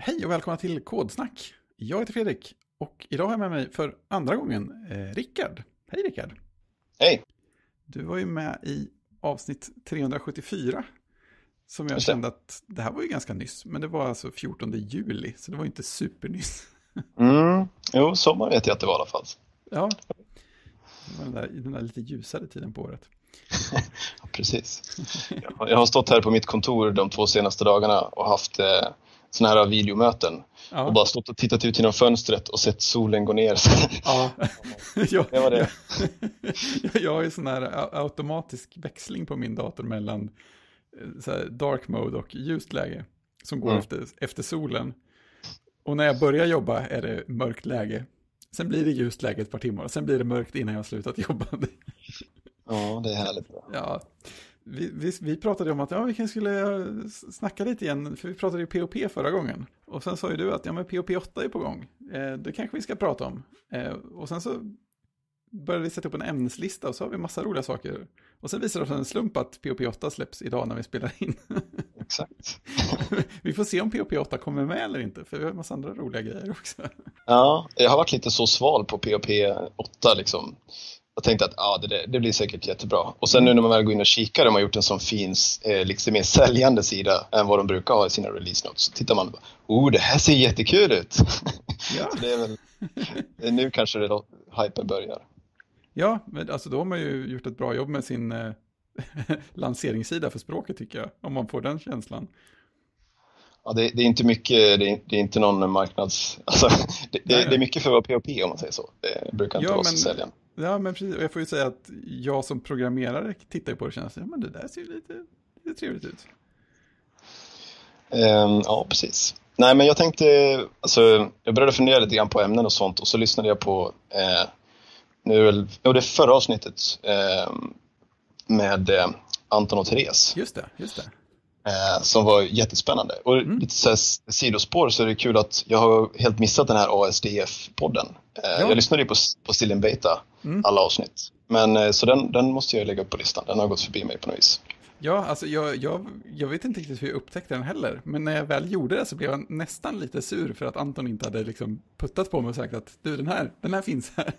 Hej och välkomna till Kodsnack. Jag heter Fredrik och idag har jag med mig för andra gången Rickard. Hej Rickard. Hej. Du var ju med i avsnitt 374 som jag kände att det här var ju ganska nyss. Men det var alltså 14 juli så det var inte supernyss. Jo, sommar vet jag att det var i alla fall. Ja, det var den där lite ljusare tiden på året. Ja, precis. Jag har stått här på mitt kontor de 2 senaste dagarna och haft såna här videomöten. Ja. Och bara stått och tittat ut genom fönstret och sett solen gå ner. Ja, det var det. Jag har ju sån här automatisk växling på min dator mellan så här dark mode och ljust läge som går efter solen. Och när jag börjar jobba är det mörkt läge. Sen blir det ljust läge ett par timmar och sen blir det mörkt innan jag har slutat jobba. Ja, det är härligt. Ja, vi pratade om att vi kanske skulle snacka lite igen, för vi pratade ju POP förra gången. Och sen sa ju du att men POP 8 är på gång. Det kanske vi ska prata om. Och sen så började vi sätta upp en ämneslista och så har vi massa roliga saker. Och sen visade det sig en slump att POP 8 släpps idag när vi spelar in. Exakt. Vi får se om POP 8 kommer med eller inte, för vi har en massa andra roliga grejer också. Ja, jag har varit lite så sval på POP 8 liksom. Jag tänkte att det blir säkert jättebra. Och sen nu när man väl går in och kikar, de har gjort en sån fin, liksom mer säljande sida än vad de brukar ha i sina release notes. Så tittar man och det här ser jättekul ut. Ja. Så det är väl, nu kanske det hypen börjar. Ja, men alltså då har man ju gjort ett bra jobb med sin lanseringssida för språket tycker jag. Om man får den känslan. Ja, det är inte mycket, det är inte någon marknads... Alltså, det är mycket för att vara POP om man säger så. Det brukar inte vara så säljande. Ja, men precis. Och jag får ju säga att jag som programmerare tittar på det och känner att men det där ser ju lite trevligt ut. Ja, precis. Nej, men jag tänkte... Alltså, jag började fundera lite grann på ämnen och sånt. Och så lyssnade jag på... det förra avsnittet med Anton och Therese. Just det. Som var jättespännande. Och lite så här sidospår så är det kul att jag har helt missat den här ASDF-podden. Jag lyssnade ju på Still in Beta alla avsnitt. Men så den måste jag lägga upp på listan. Den har gått förbi mig på något vis. Ja, alltså jag vet inte riktigt hur jag upptäckte den heller. Men när jag väl gjorde det så blev jag nästan lite sur för att Anton inte hade liksom puttat på mig och sagt att du, den här finns här.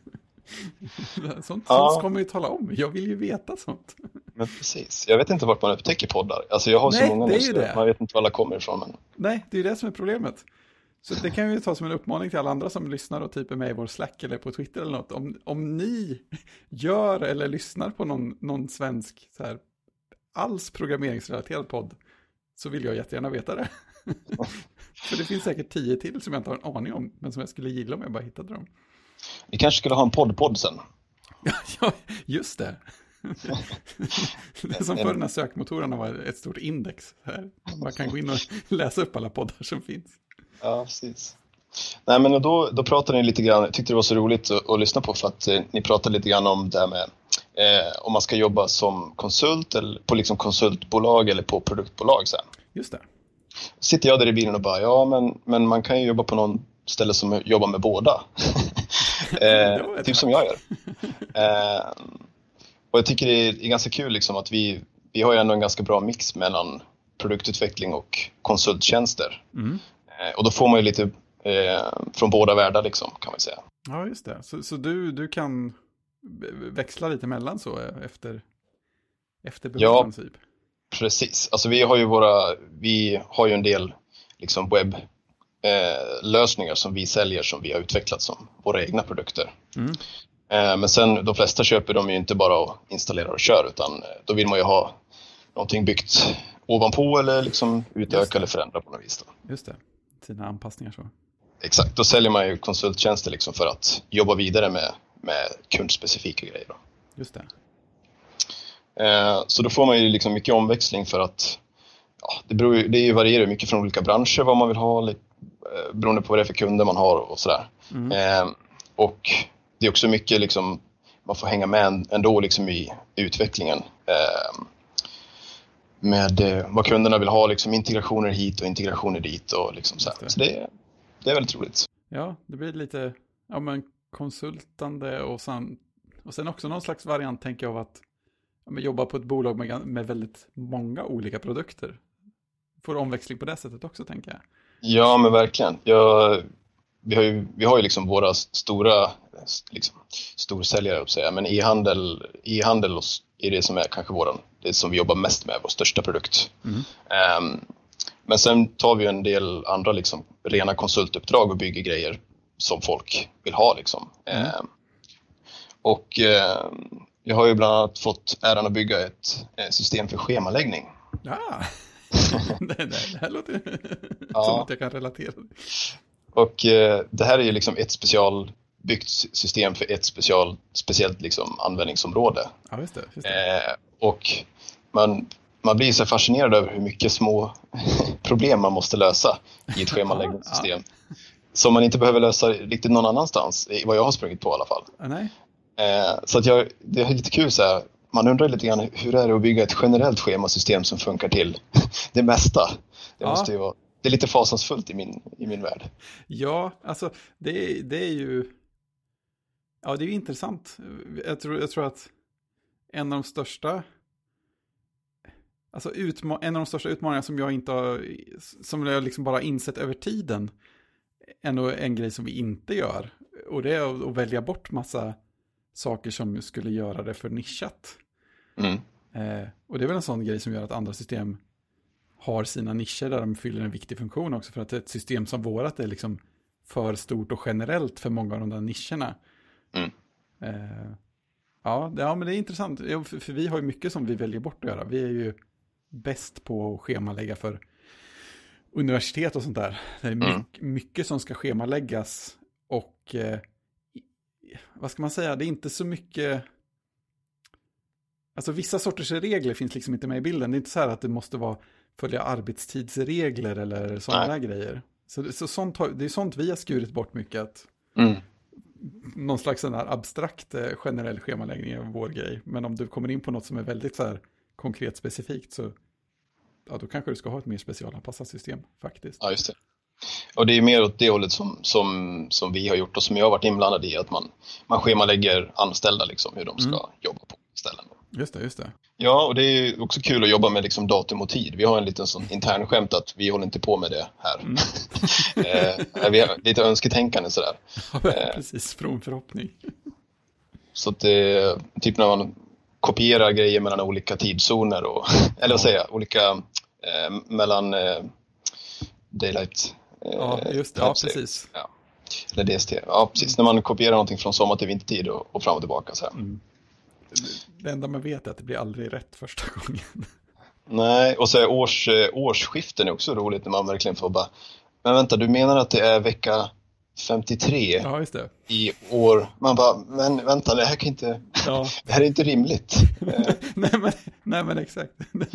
Sånt ska man ju tala om. Jag vill ju veta sånt. Men precis. Jag vet inte vart man upptäcker poddar. Alltså jag har så många nu så man vet inte var alla kommer ifrån. Men... Nej, det är ju det som är problemet. Så det kan vi ta som en uppmaning till alla andra som lyssnar och typ är med i vår Slack eller på Twitter eller något. Om ni gör eller lyssnar på någon svensk så här, alls programmeringsrelaterad podd så vill jag jättegärna veta det. För det finns säkert 10 till som jag inte har en aning om men som jag skulle gilla om jag bara hittade dem. Vi kanske skulle ha en podd sen. Ja, just det. Det är som för den här sökmotorerna var ett stort index. Här. Man kan gå in och läsa upp alla poddar som finns. Ja, precis. Nej, men då pratade ni lite grann, jag tyckte det var så roligt att lyssna på för att ni pratade lite grann om det här med om man ska jobba som konsult eller på liksom konsultbolag eller på produktbolag sen. Just det. Sitter jag där i bilen och bara, men man kan ju jobba på någon ställe som jobbar med båda. Typ som jag gör. Och jag tycker det är ganska kul liksom att vi har ju ändå en ganska bra mix mellan produktutveckling och konsulttjänster. Och då får man ju lite från båda världar liksom, kan man säga. Ja, just det. Så du kan växla lite mellan så efter behoven typ? Precis. Alltså vi har ju en del liksom webblösningar som vi säljer som vi har utvecklat som våra egna produkter. Men sen de flesta köper de ju inte bara och installerar och kör utan då vill man ju ha någonting byggt ovanpå eller liksom utöka eller förändra på något vis då. Just det, sina anpassningar så. Exakt, då säljer man ju konsulttjänster liksom för att jobba vidare med kundspecifika grejer då. Just det. Så då får man ju liksom mycket omväxling för att det varierar mycket från olika branscher vad man vill ha beroende på vad det är för kunder man har och sådär. Och det är också mycket liksom man får hänga med ändå liksom i utvecklingen med vad kunderna vill ha, liksom integrationer hit och integrationer dit och liksom så här. Så det är väldigt roligt. Ja, det blir lite konsultande och sen också någon slags variant tänker jag av att jobba på ett bolag med väldigt många olika produkter. Får omväxling på det sättet också tänker jag. Ja, men verkligen. Vi har ju liksom våra stora liksom, storsäljare att säga, men e-handel är det som är kanske det som vi jobbar mest med, vår största produkt. Men sen tar vi en del andra liksom rena konsultuppdrag och bygger grejer som folk vill ha liksom. Jag har ju bland annat fått äran att bygga ett system för schemaläggning. Ja, det här låter som att jag kan relatera. Och det här är ju liksom ett specialbyggt system för ett speciellt liksom användningsområde. Ja, just det. Och man blir så fascinerad över hur mycket små problem man måste lösa i ett schemaläggningssystem. Som man inte behöver lösa riktigt någon annanstans, vad jag har sprungit på i alla fall. Nej. Så att det är lite kul så här. Man undrar lite grann, hur är det att bygga ett generellt schemasystem som funkar till det mesta? Det måste ju vara, det är lite fasansfullt i min värld. Ja, alltså det är ju, ja, det är ju intressant. Jag tror att en av de största utmaningarna som jag liksom bara insett över tiden, en grej som vi inte gör, och det är att välja bort massa saker som skulle göra det för nischat. Och det är väl en sån grej som gör att andra system har sina nischer där de fyller en viktig funktion också, för att ett system som vårat är liksom för stort och generellt för många av de där nischerna. Ja, men det är intressant, för vi har ju mycket som vi väljer bort att göra. Vi är ju bäst på att schemalägga för universitet och sånt där. Det är mycket som ska schemaläggas, och vad ska man säga, det är inte så mycket, alltså vissa sorters regler finns liksom inte med i bilden. Det är inte så här att det måste följa arbetstidsregler eller sådana där grejer. Så sånt det är sånt vi har skurit bort mycket, att någon slags sån här abstrakt generell schemaläggning är vår grej. Men om du kommer in på något som är väldigt så här konkret specifikt, så då kanske du ska ha ett mer specialanpassat system faktiskt. Ja, just det. Och det är mer åt det hållet som vi har gjort och som jag har varit inblandad i, att man schemalägger anställda liksom, hur de ska jobba på ställen. Just det. Ja, och det är också kul att jobba med liksom datum och tid. Vi har en liten sån intern skämt att vi håller inte på med det här. Vi har lite önsketänkande sådär. Ja, precis, från förhoppning. Så att det typ när man kopierar grejer mellan olika tidszoner och, eller vad säger jag, olika mellan daylight. Just det, ja, precis. Ja. Eller DST. Ja, precis. När man kopierar någonting från sommar till vintertid och fram och tillbaka så här. Det enda man vet är att det blir aldrig rätt första gången. Nej, och så är årsskiften är också roligt när man verkligen får bara, men vänta, du menar att det är vecka 53 just det. I år? Man bara, men vänta, det här kan inte, det här är inte rimligt. nej men exakt.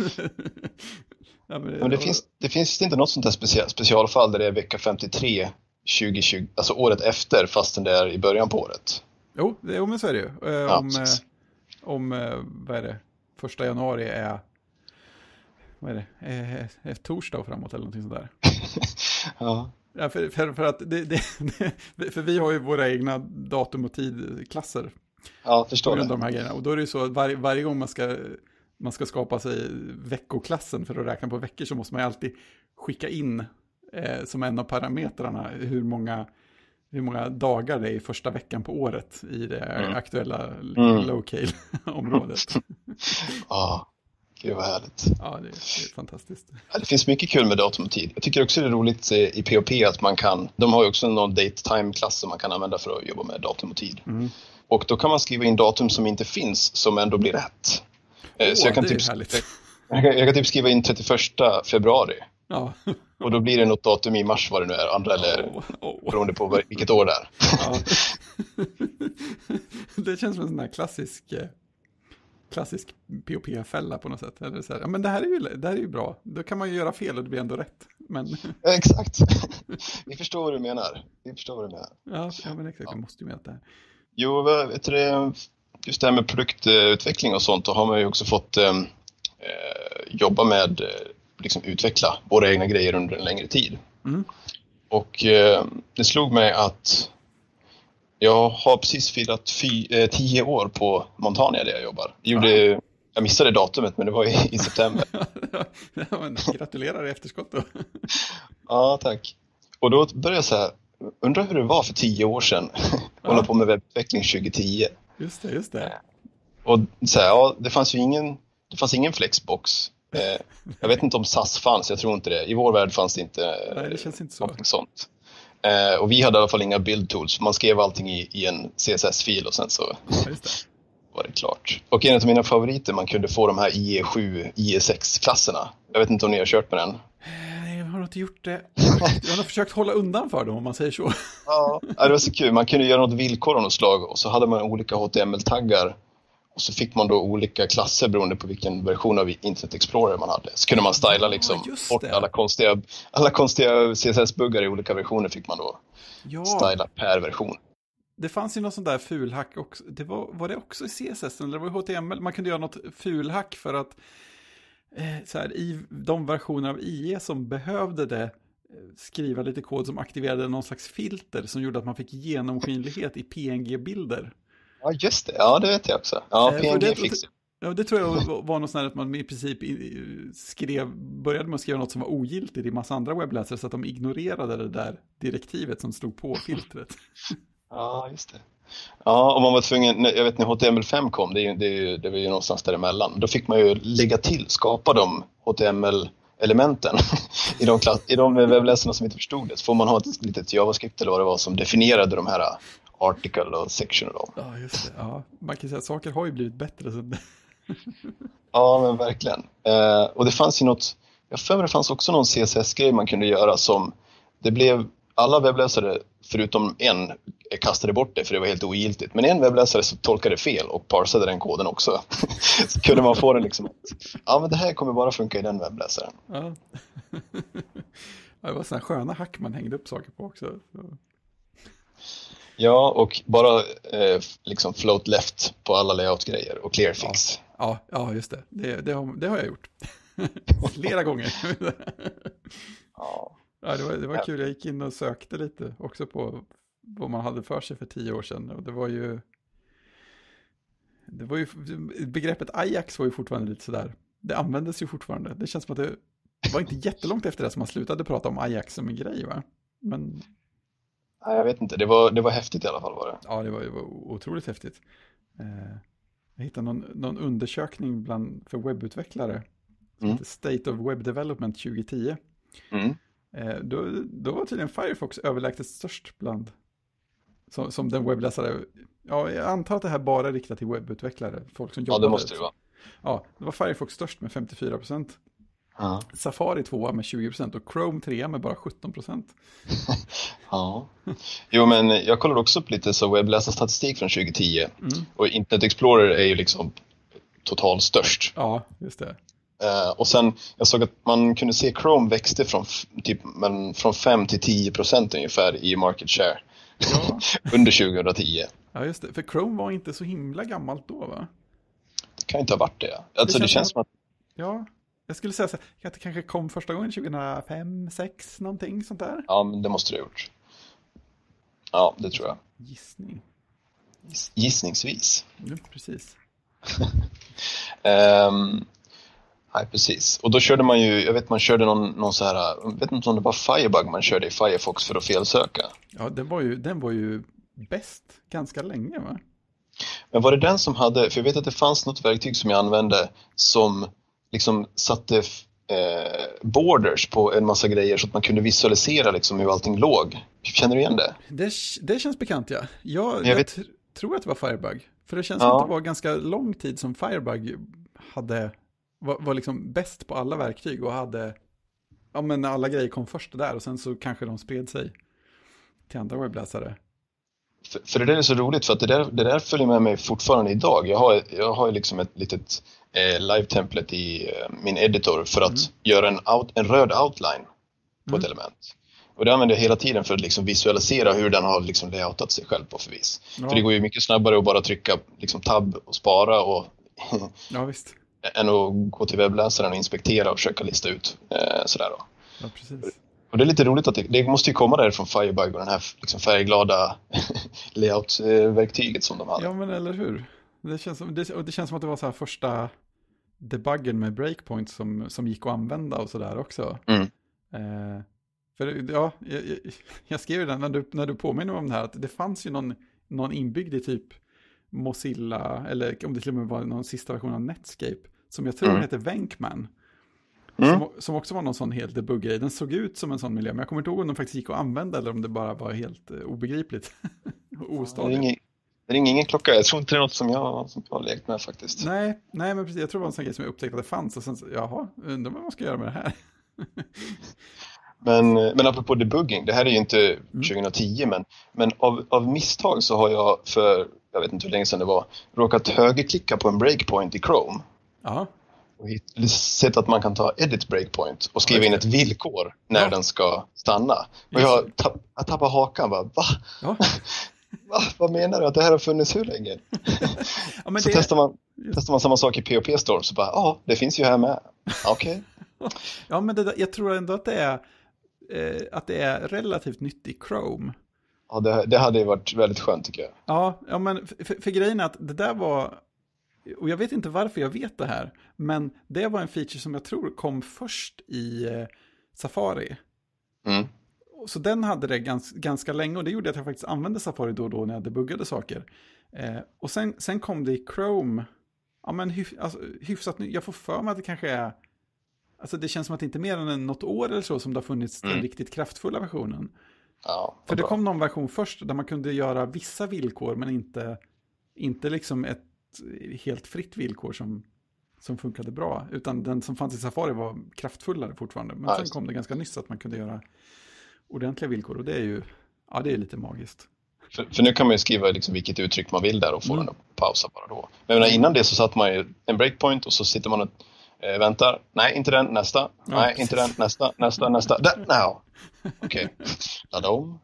Men det finns inte något sånt där specialfall där det är vecka 53 2020, alltså året efter, fastän det är i början på året. Jo, men så är det ju. Om vad är det? 1 januari är, vad är det? Ett torsdag och framåt eller någonting sånt där. Ja. Ja, för att för vi har ju våra egna datum- och tidklasser. Ja, förstår det. De här grejerna. Och då är det ju så att varje gång man ska skapa sig veckoklassen för att räkna på veckor, så måste man ju alltid skicka in som en av parametrarna hur många dagar det är i första veckan på året i det aktuella locale-området. Gud vad härligt. Ja, det är fantastiskt. Ja, det finns mycket kul med datum och tid. Jag tycker också det är roligt i POP att de har ju också någon date-time-klass som man kan använda för att jobba med datum och tid. Och då kan man skriva in datum som inte finns, som ändå blir rätt. Så jag kan typ skriva in 31 februari. Ja. Och då blir det något datum i mars, vad det nu är, andra eller beroende på vilket år det är. Ja. Det känns som en sån här klassisk POP-fälla på något sätt. Eller så här, ja, men det här är ju bra. Då kan man ju göra fel och det blir ändå rätt. Men... Ja, exakt. Vi förstår vad du menar. Ja, men exakt. Vi måste ju med det här. Jo, vet du, just det här med produktutveckling och sånt, då har man ju också fått jobba med liksom utveckla våra egna grejer under en längre tid. Och det slog mig att jag har precis firat 10 år på Montania där jag jobbar. Jag Jag missade datumet, men det var i september. Ja, men gratulerar i efterskott då. Ja, tack. Och då började jag så här, undrar hur det var för 10 år sedan. Hålla på med webbutveckling 2010. Just det. Och så här, ja, det fanns ingen Flexbox. Jag vet inte om SAS fanns, jag tror inte det. I vår värld fanns det inte. Nej, det känns inte så. Sånt. Och vi hade i alla fall inga build tools. Man skrev allting i en CSS-fil och sen så var det klart. Och en av mina favoriter, man kunde få de här IE7, IE6-klasserna. Jag vet inte om ni har kört med den. Nej, jag har inte gjort det. Jag har försökt hålla undan för dem, om man säger så. Ja, det var så kul. Man kunde göra något villkor av något slag och så hade man olika HTML-taggar. Och så fick man då olika klasser beroende på vilken version av Internet Explorer man hade. Så kunde man styla liksom bort alla konstiga CSS-buggar i olika versioner fick man då styla per version. Det fanns ju något sånt där fulhack också. Var det också i CSS eller var det HTML? Man kunde göra något fulhack för att så här, i de versioner av IE som behövde det skriva lite kod som aktiverade någon slags filter som gjorde att man fick genomskinlighet i PNG-bilder. Ja, just det. Ja, det vet jag också. Ja, PNG fix. Ja, det tror jag var något sånt att man i princip började med att skriva något som var ogiltigt i massa andra webbläsare så att de ignorerade det där direktivet som stod på filtret. Ja, just det. Ja, om man var tvungen, jag vet när HTML5 kom, det var ju någonstans däremellan. Då fick man ju skapa de HTML-elementen i de webbläsarna som inte förstod det. Så får man ha ett litet JavaScript eller vad det var som definierade de här article och section och dem. Ja, just det. Ja, man kan säga att saker har ju blivit bättre. Så... Ja, men verkligen. Och det fanns ju det fanns också någon CSS-grej man kunde göra som det blev alla webbläsare förutom en kastade bort det för det var helt ogiltigt. Men en webbläsare så tolkade fel och parsade den koden också. Så kunde man få den liksom men det här kommer bara funka i den webbläsaren. Ja. Det var sådana sköna hack man hängde upp saker på också. Så. Ja, och bara liksom float left på alla layout-grejer och clear fix. Ja, just det. Det har jag gjort. Flera gånger. Ja. Ja, det var kul. Jag gick in och sökte lite också på vad man hade för sig för 10 år sedan. Och det var ju begreppet Ajax var ju fortfarande lite sådär. Det användes ju fortfarande. Det känns som att det var inte jättelångt efter det som man slutade prata om Ajax som en grej, va? Men... Nej, jag vet inte. Det var häftigt i alla fall var det. Ja, det var otroligt häftigt. Jag hittade någon undersökning för webbutvecklare. State of Web Development 2010. Då var tydligen Firefox överlägset störst bland som den webbläsare. Ja, jag antar att det här bara är riktat till webbutvecklare, folk som jobbar. Ja, det måste det vara. Ja, det var Firefox störst med 54%. Safari 2 med 20% och Chrome 3 med bara 17%. Ja. Jo, men jag kollade också upp lite så webbläsarstatistik från 2010 och Internet Explorer är ju liksom total störst. Ja, just det. Och sen jag såg att man kunde se Chrome växte från 5 till 10% ungefär i market share under 2010. Ja, just det. För Chrome var inte så himla gammalt då, va? Det kan inte ha varit det. Alltså, det känns som att... Ja, jag skulle säga så att det kanske kom första gången 2005, 2006, någonting sånt där. Ja, men det måste det ha gjort. Ja, det tror jag. Gissning. Gissningsvis. Ja, precis. Nej, precis. Och då körde man ju, jag vet man körde någon så här, jag vet inte om det var Firebug man körde i Firefox för att felsöka. Ja, den var ju bäst ganska länge, va? Men var det den som hade, för jag vet att det fanns något verktyg som jag använde som liksom satte borders på en massa grejer så att man kunde visualisera liksom hur allting låg. Känner du igen det? Det känns bekant, ja. Jag tror att det var Firebug. För det känns som att det var ganska lång tid som Firebug var liksom bäst på alla verktyg och hade, ja men alla grejer kom först där och sen så kanske de spred sig till andra webbläsare. För det där är så roligt för att det där följer med mig fortfarande idag. Jag har liksom ett litet live-template i min editor för att göra en röd outline på ett element. Och det använder jag hela tiden för att liksom visualisera hur den har liksom layoutat sig själv på förvis. Ja. För det går ju mycket snabbare att bara trycka liksom tab och spara och ja, visst. än att gå till webbläsaren och inspektera och försöka lista ut sådär då. Ja, precis. Och det är lite roligt att det måste ju komma där från Firebug och den här liksom färgglada layout-verktyget som de hade. Ja, men eller hur? Det känns som att det var så här första debuggen med breakpoints som gick att använda och sådär också. För ja, jag skrev den när du påminner om det här, att det fanns ju någon inbyggd i typ Mozilla, eller om det till och med var någon sista version av Netscape, som jag tror heter Venkman. Som också var någon sån helt debug-grej. Den såg ut som en sån miljö, men jag kommer inte ihåg om de faktiskt gick att använda eller om det bara var helt obegripligt. Ostadigt. Det ringer ingen klocka. Jag tror inte det är något som jag har lekt med faktiskt. Nej, men precis. Jag tror det var en sån grej som jag upptäckte att det fanns. Och sen, jaha, undrar vad man ska göra med det här. Men apropå debugging, det här är ju inte 2010, men av misstag så har jag jag vet inte hur länge sedan det var, råkat högerklicka på en breakpoint i Chrome. Ja. Och sett att man kan ta edit breakpoint och skriva in ett villkor när den ska stanna. Och jag tappar hakan, va? Ja. Va? Vad menar du? Att det här har funnits hur länge? Ja, men så testar man samma sak i PHP Storm, så bara, det finns ju här med. Okej. Ja, men jag tror ändå att det är relativt nytt i Chrome. Ja, det hade ju varit väldigt skönt tycker jag. Ja, men för grejen är att det där var, och jag vet inte varför jag vet det här, men det var en feature som jag tror kom först i Safari. Så den hade det ganska länge, och det gjorde att jag faktiskt använde Safari då och då när jag debuggade saker. Och sen kom det i Chrome, ja men hyfsat, jag får för mig att det kanske är, alltså det känns som att det inte är mer än något år eller så som det har funnits den riktigt kraftfulla versionen. Ja, för det kom någon version först där man kunde göra vissa villkor, men inte liksom ett helt fritt villkor som funkade bra, utan den som fanns i Safari var kraftfullare fortfarande. Men sen kom det ganska nyss att man kunde göra ordentliga villkor, och det är ju, ja, det är lite magiskt. För nu kan man ju skriva liksom vilket uttryck man vill där och få den att pausa bara då. Men innan det så satt man ju en breakpoint och så sitter man och väntar. Nej, inte den, nästa. Nej, inte den, nästa. Där, now. Okej. Ladda om.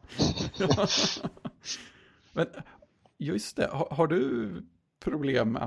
Men just det, har du problem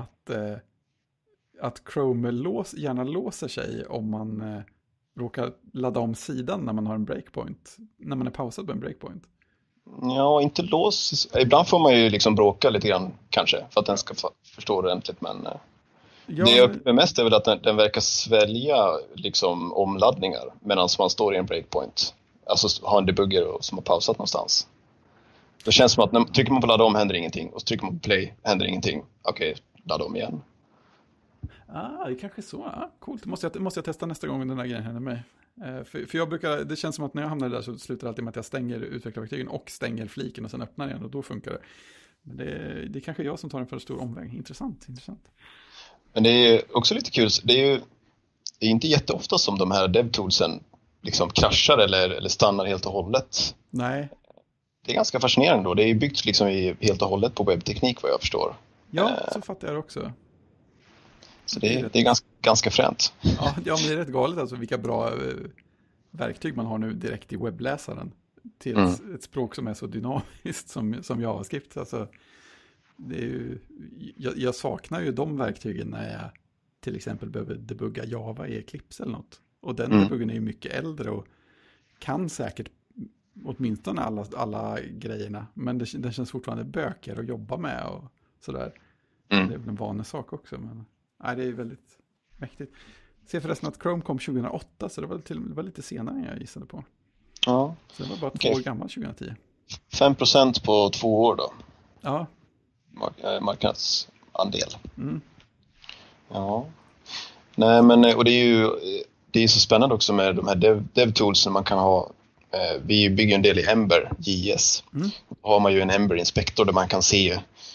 att Chrome gärna låser sig om man råkar ladda om sidan när man har en breakpoint, när man är pausad på en breakpoint? Ja, inte lås. Ibland får man ju liksom bråka lite grann kanske för att den ska förstå ordentligt, men det jag upplever mest är väl att den verkar svälja liksom omladdningar medan man står i en breakpoint. Alltså har en debugger som har pausat någonstans. Det känns som att när trycker man på ladda om händer ingenting, och så trycker man på play händer ingenting. Okej, ladda om igen. Det är kanske så. Coolt. Måste jag testa nästa gång den där grejen händer mig. För jag brukar, det känns som att när jag hamnar där så slutar det alltid med att jag stänger utvecklarverktygen och stänger fliken och sen öppnar igen, och då funkar det. Men det är kanske jag som tar en för stor omväg. Intressant. Men det är också lite kul. Det är inte jätteofta som de här DevToolsen liksom kraschar eller stannar helt och hållet. Nej. Det är ganska fascinerande då. Det är byggt liksom helt och hållet på webbteknik vad jag förstår. Ja, så fattar jag det också. Så det är ganska fränt. Ja, men det är rätt galet alltså vilka bra verktyg man har nu direkt i webbläsaren till ett språk som är så dynamiskt som JavaScript. Alltså, det är ju, jag saknar ju de verktygen när jag till exempel behöver debugga Java i Eclipse eller något. Och den debuggen är ju mycket äldre och kan säkert åtminstone alla grejerna. Men den känns fortfarande bökigare att jobba med och sådär. Det är väl en vanlig sak också, men det är väldigt mäktigt. Se förresten att Chrome kom 2008, så det var lite senare än jag gissade på. Ja. Så det var bara 2 år gammal 2010. 5% på 2 år då. Ja. Marknadsandel. Ja. Nej, men och det är så spännande också med de här DevTools som man kan ha. Vi bygger en del i Ember JS. Då har man ju en Ember Inspector där man kan se,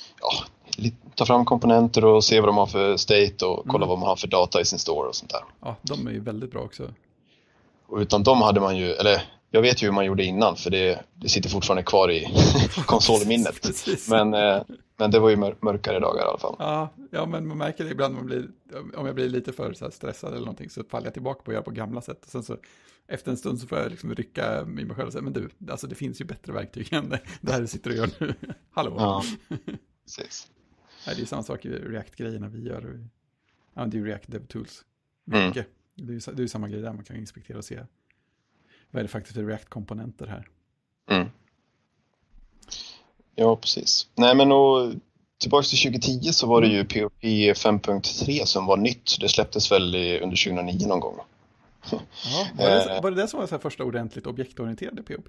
ta fram komponenter och se vad de har för state och kolla vad man har för data i sin store och sånt där. Ja, de är ju väldigt bra också. Och utan dem hade man ju, eller jag vet ju hur man gjorde innan, för det sitter fortfarande kvar i konsolminnet. Men det var ju mörkare dagar i alla fall. Ja, men man märker det ibland om jag blir lite för så här stressad eller någonting, så faller jag tillbaka på att göra på gamla sätt. Och sen så efter en stund så får jag liksom rycka i mig själv och säga, men du, alltså det finns ju bättre verktyg än det här du sitter och gör nu. Hallå. Ja, precis. Det är ju samma sak i React-grejerna vi gör. Ja, det är ju React DevTools. Mycket. Det är ju samma grej där, man kan inspektera och se vad är det faktiskt för React-komponenter här. Ja, precis. Nej, men tillbaka till 2010 så var det ju POP 5.3 som var nytt. Det släpptes väl under 2009 någon gång. Ja, var det som var så här första ordentligt objektorienterade POP?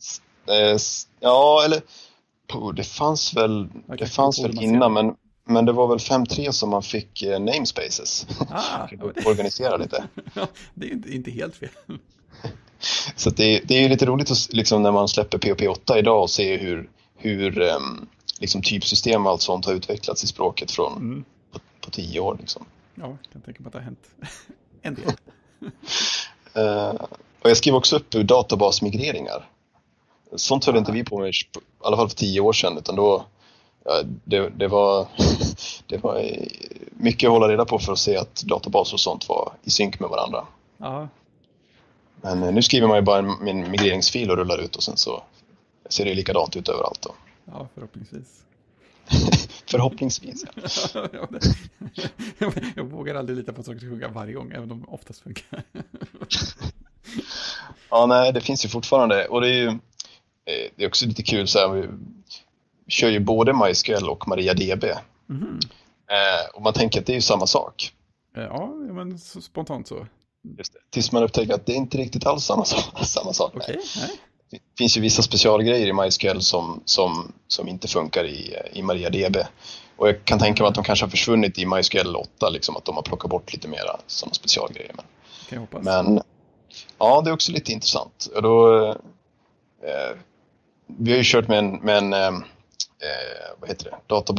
Ja, eller det fanns väl innan, men det var väl 5.3 som man fick namespaces. Organisera lite. Ja, det är inte helt fel. Så det är ju lite roligt att, liksom, när man släpper POP 8 idag och se hur liksom typsystem och allt sånt har utvecklats i språket från på 10 år. Liksom. Ja, jag kan tänka mig att det har hänt en del. Och jag skrev också upp databasmigreringar. Sånt höll inte vi på med, i alla fall för 10 år sedan, utan då det var mycket att hålla reda på för att se att databaser och sånt var i synk med varandra. Ja. Men nu skriver man ju bara en migreringsfil och rullar ut och sen så ser det likadant ut överallt då. Ja, förhoppningsvis. Förhoppningsvis, ja. Jag vågar aldrig lita på att saker ska funka varje gång, även om de oftast funkar. Ja, nej, det finns ju fortfarande. Och det är också lite kul så här, vi kör ju både MySQL och MariaDB. Och man tänker att det är ju samma sak. Ja, men spontant så. Just det. Tills man upptäcker att det är inte riktigt alls samma sak. Okay, nej. Det finns ju vissa specialgrejer i MySQL som inte funkar i MariaDB. Och jag kan tänka mig att de kanske har försvunnit i MySQL 8, liksom, att de har plockat bort lite mera sådana specialgrejer. Men ja, det är också lite intressant. Och då, vi har ju kört med en vad heter det?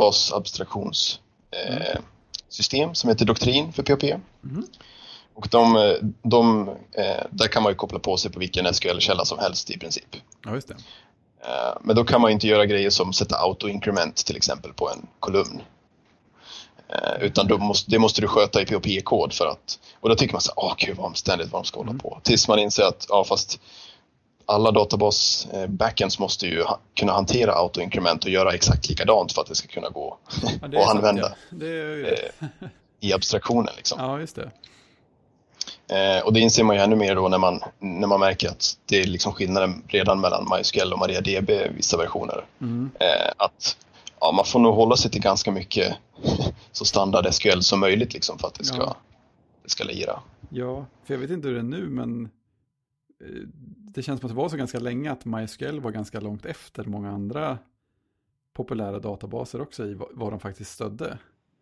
Databasabstraktionssystem som heter Doktrin för POP. Och där kan man ju koppla på sig på vilken SQL-källa som helst i princip. Ja, just det. Men då kan man inte göra grejer som sätta auto-increment till exempel på en kolumn. Utan det måste du sköta i POP-kod för att... Och då tycker man så gud vad omständigt vad de ska hålla på. Tills man inser att, fast alla databas-backends måste ju kunna hantera auto-increment och göra exakt likadant för att det ska kunna gå att använda i abstraktionen liksom. Ja, just det. Och det inser man ju ännu mer då när man märker att det är liksom skillnaden redan mellan MySQL och MariaDB i vissa versioner. Att man får nog hålla sig till ganska mycket så standard SQL som möjligt liksom, för att det ska lira. Ja, för jag vet inte hur det är nu, men det känns som att det var så ganska länge att MySQL var ganska långt efter många andra populära databaser också i vad de faktiskt stödde.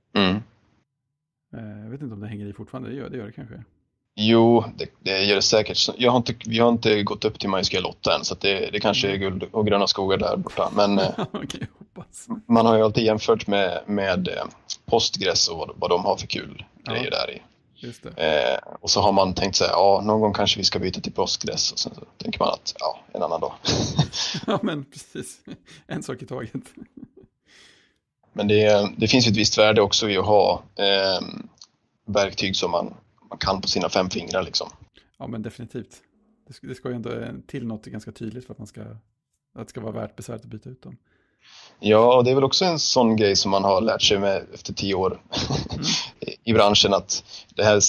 Jag vet inte om det hänger i fortfarande, det gör det kanske. Jo, det gör det säkert. Vi har inte gått upp till MySQL 8 än, så att det kanske är guld och gröna skogar där borta. Men okay, hoppas. Man har ju alltid jämfört med Postgres och vad de har för kul grejer där i. Just det. Och så har man tänkt sig, någon gång kanske vi ska byta till Postgres, och sen så tänker man att en annan dag. Ja, men precis. En sak i taget. Men det finns ju ett visst värde också i att ha verktyg som man kan på sina 5 fingrar liksom. Ja, men definitivt. Det ska ju ändå till något ganska tydligt för att det ska vara värt besväret att byta ut dem. Ja, och det är väl också en sån grej som man har lärt sig med efter 10 år i branschen, att det här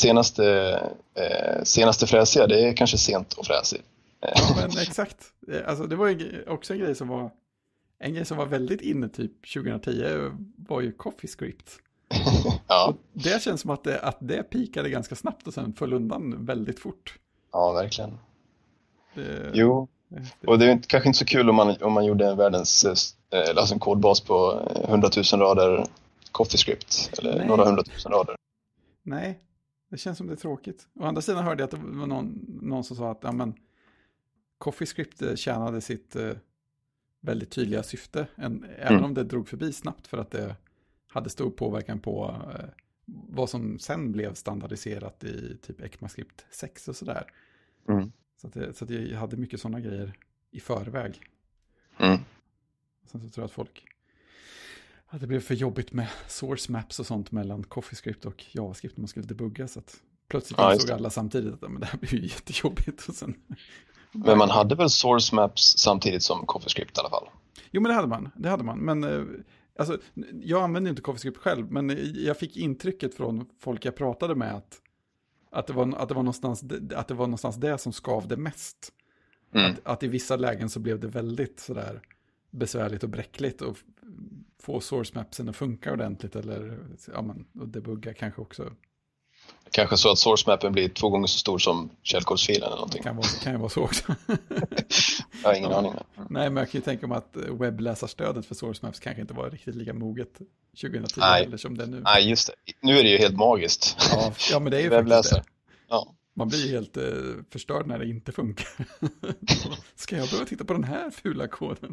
senaste fräsiga, det är kanske sent och fräsigt. Ja, men exakt. Alltså, det var också en grej som var väldigt inne typ 2010 var ju CoffeeScript. Ja. Och det känns som att det pikade ganska snabbt och sen föll undan väldigt fort. Ja, verkligen. Jo, och det är kanske inte så kul om man gjorde världens alltså en kodbas på 100 000 rader CoffeeScript eller några 100 000 rader. Nej, det känns som det är tråkigt. Å andra sidan hörde jag att det var någon som sa att CoffeeScript tjänade sitt väldigt tydliga syfte, även om det drog förbi snabbt för att det hade stor påverkan på vad som sen blev standardiserat i typ ECMAScript 6 och sådär. Så att jag hade mycket sådana grejer i förväg. Sen så tror jag att att det blev för jobbigt med source maps och sånt mellan CoffeeScript och JavaScript när man skulle debugga, så att plötsligt insåg alla samtidigt att det här blir ju jättejobbigt. Och sen... Men man hade väl source maps samtidigt som CoffeeScript i alla fall? Jo, men det hade man. Men alltså, jag använde inte CoffeeScript själv, men jag fick intrycket från folk jag pratade med att det var någonstans det som skavde mest. Att i vissa lägen så blev det väldigt sådär besvärligt och bräckligt, och få source mapsen att funka ordentligt eller och debugga kanske också. Kanske så att source mappen blir 2 gånger så stor som källkodsfilen eller någonting. Kan ju vara så också. Jag har ingen aning. Nej, men jag kan ju tänka mig att webbläsarstödet för source maps kanske inte var riktigt lika moget 2010 eller som det är nu. Nej, just det. Nu är det ju helt magiskt. Ja, men det är ju faktiskt det. Ja. Man blir ju helt förstörd när det inte funkar. Ska jag behöva titta på den här fula koden?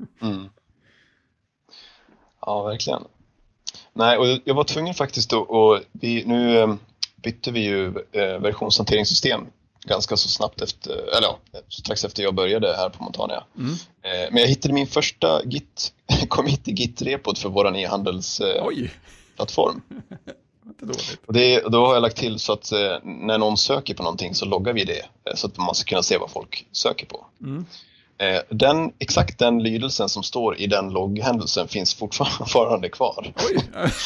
Ja, verkligen. Nej, och jag var tvungen faktiskt då, nu bytte vi ju versionshanteringssystem ganska så snabbt strax efter jag började här på Montania. Men jag hittade min första commit i Git-repot för våran e-handelsplattform. Och då har jag lagt till så att när någon söker på någonting så loggar vi det så att man ska kunna se vad folk söker på. Exakt den lydelsen som står i den logghändelsen finns fortfarande kvar. Oj!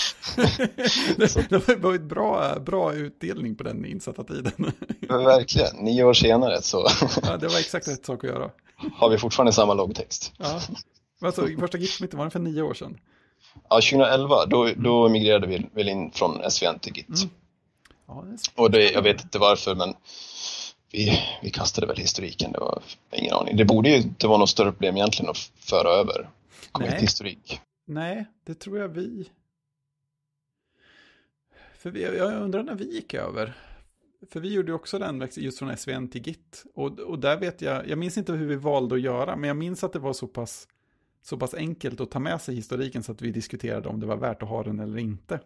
Det var ett bra utdelning på den insatta tiden. Verkligen, 9 år senare så... Ja, det var exakt rätt sak att göra. Har vi fortfarande samma loggtext. Ja. Alltså, första Git-committen var det för 9 år sedan? Ja, 2011, då migrerade vi väl in från SVN till Git. Ja, och jag vet inte varför, men vi kastade väl historiken, det var ingen aning. Det borde ju inte vara något större problem egentligen att föra över historik. Nej, det tror jag För jag undrar när vi gick över. För vi gjorde också den just från SVN till Git. Och där vet jag minns inte hur vi valde att göra, men jag minns att det var så pass enkelt att ta med sig historiken så att vi diskuterade om det var värt att ha den eller inte.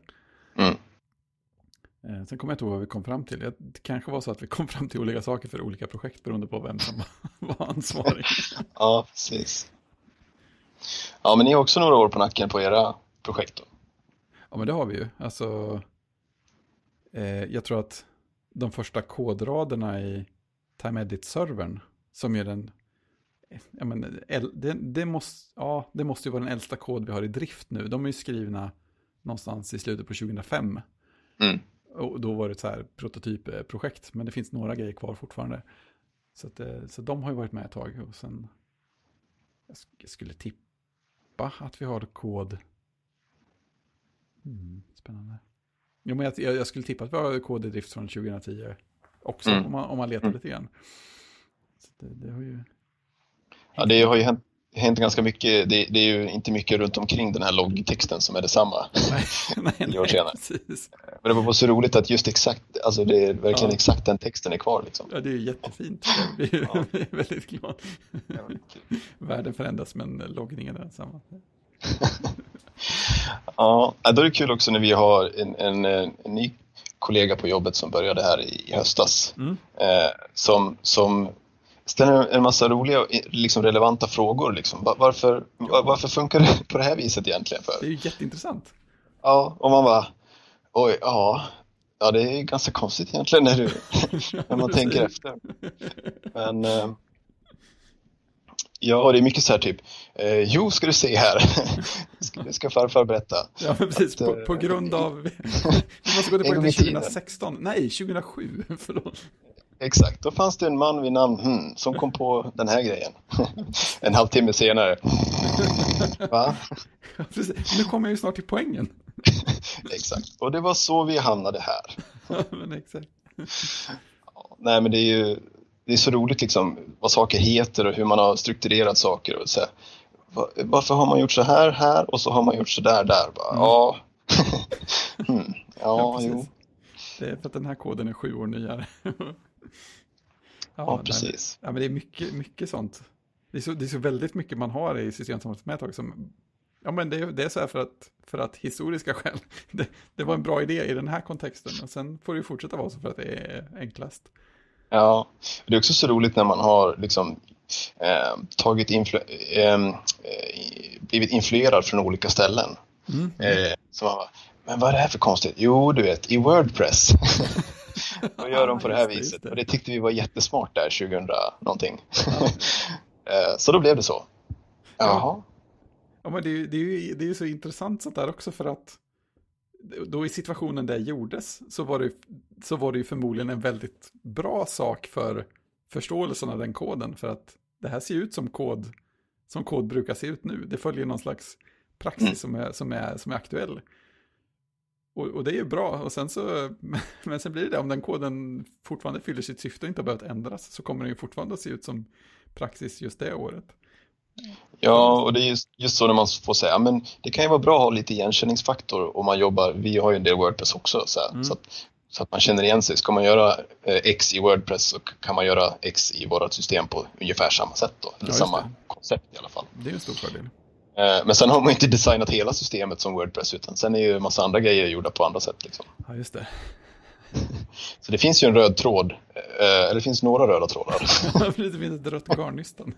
Sen kommer jag inte ihåg vad vi kom fram till. Det kanske var så att vi kom fram till olika saker för olika projekt beroende på vem som var ansvarig. Ja, precis. Ja, men ni har också några år på nacken på era projekt då? Ja, men det har vi ju. Alltså, jag tror att de första kodraderna i TimeEdit-servern som är den... Ja, men, det måste ju vara den äldsta kod vi har i drift nu. De är ju skrivna någonstans i slutet på 2005. Och då var det ett så här prototypprojekt. Men det finns några grejer kvar fortfarande. Så de har ju varit med ett tag. Och sen, jag skulle tippa att vi har kod. Spännande. Jo, men jag skulle tippa att vi har kod i drift från 2010 också. Om man letar lite grann. Så det har ju... Ja, det har ju hänt ganska mycket. Det är ju inte mycket runt omkring den här loggtexten som är detsamma. Nej, år senare. Precis. Men det var så roligt att just exakt, alltså det är verkligen exakt den texten är kvar liksom. Ja, det är ju jättefint. Vi är väldigt glada. Världen förändras, men loggningen är densamma. Ja, då är det kul också när vi har en ny kollega på jobbet som började här i höstas. Som ställer en massa roliga, liksom relevanta frågor. Liksom. Varför funkar det på det här viset egentligen? Det är ju jätteintressant. Ja, och man bara, oj, ja, det är ganska konstigt egentligen när man tänker efter. Men ja, det är mycket så här typ, jo, ska du se här. Det ska farfar berätta. Ja, men precis, på grund av, vi måste gå tillbaka till 2016, nej, 2007, förlåt. Exakt, då fanns det en man vid namn som kom på den här grejen. En halvtimme senare. Va? Ja, precis. Nu kommer jag ju snart till poängen. Exakt, och det var så vi hamnade här. Ja, men exakt. Ja, nej, men det är så roligt liksom vad saker heter och hur man har strukturerat saker. Och så här, varför har man gjort så här och så har man gjort så där. Bara, ja, jo. Det är för att den här koden är 7 år nyare. Ja, precis. Men det är mycket sånt. Det är så väldigt mycket man har i systemsamarbetsmätag som... Ja, men det är så här för att historiska skäl. Det var en bra idé i den här kontexten. Och sen får det ju fortsätta vara så för att det är enklast. Ja, det är också så roligt när man har liksom blivit influerad från olika ställen. Så man bara, men vad är det här för konstigt? Jo, du vet, i WordPress. Då gör de på det här viset. Och det tyckte vi var jättesmart där 2000 någonting. Så då blev det så. Jaha. Ja, men det är ju så intressant sånt där också för att då i situationen där gjordes så var det ju förmodligen en väldigt bra sak för förståelsen av den koden, för att det här ser ut som kod brukar se ut nu. Det följer någon slags praxis som är aktuell. Och det är ju bra. Och sen så, men sen blir det om den koden fortfarande fyller sitt syfte och inte har behövt ändras, så kommer den ju fortfarande att se ut som praxis just det året. Ja, och det är just så när man får säga, men det kan ju vara bra att ha lite igenkänningsfaktor om man jobbar, vi har ju en del WordPress också, så att man känner igen sig. Ska man göra X i WordPress så kan man göra X i vårt system på ungefär samma sätt då, eller samma koncept i alla fall. Det är en stor fördel. Men sen har man inte designat hela systemet som WordPress, utan sen är ju en massa andra grejer gjorda på andra sätt liksom. Ja, just det. Så det finns ju en röd tråd, eller det finns några röda trådar. Det finns ett rött garnnystan.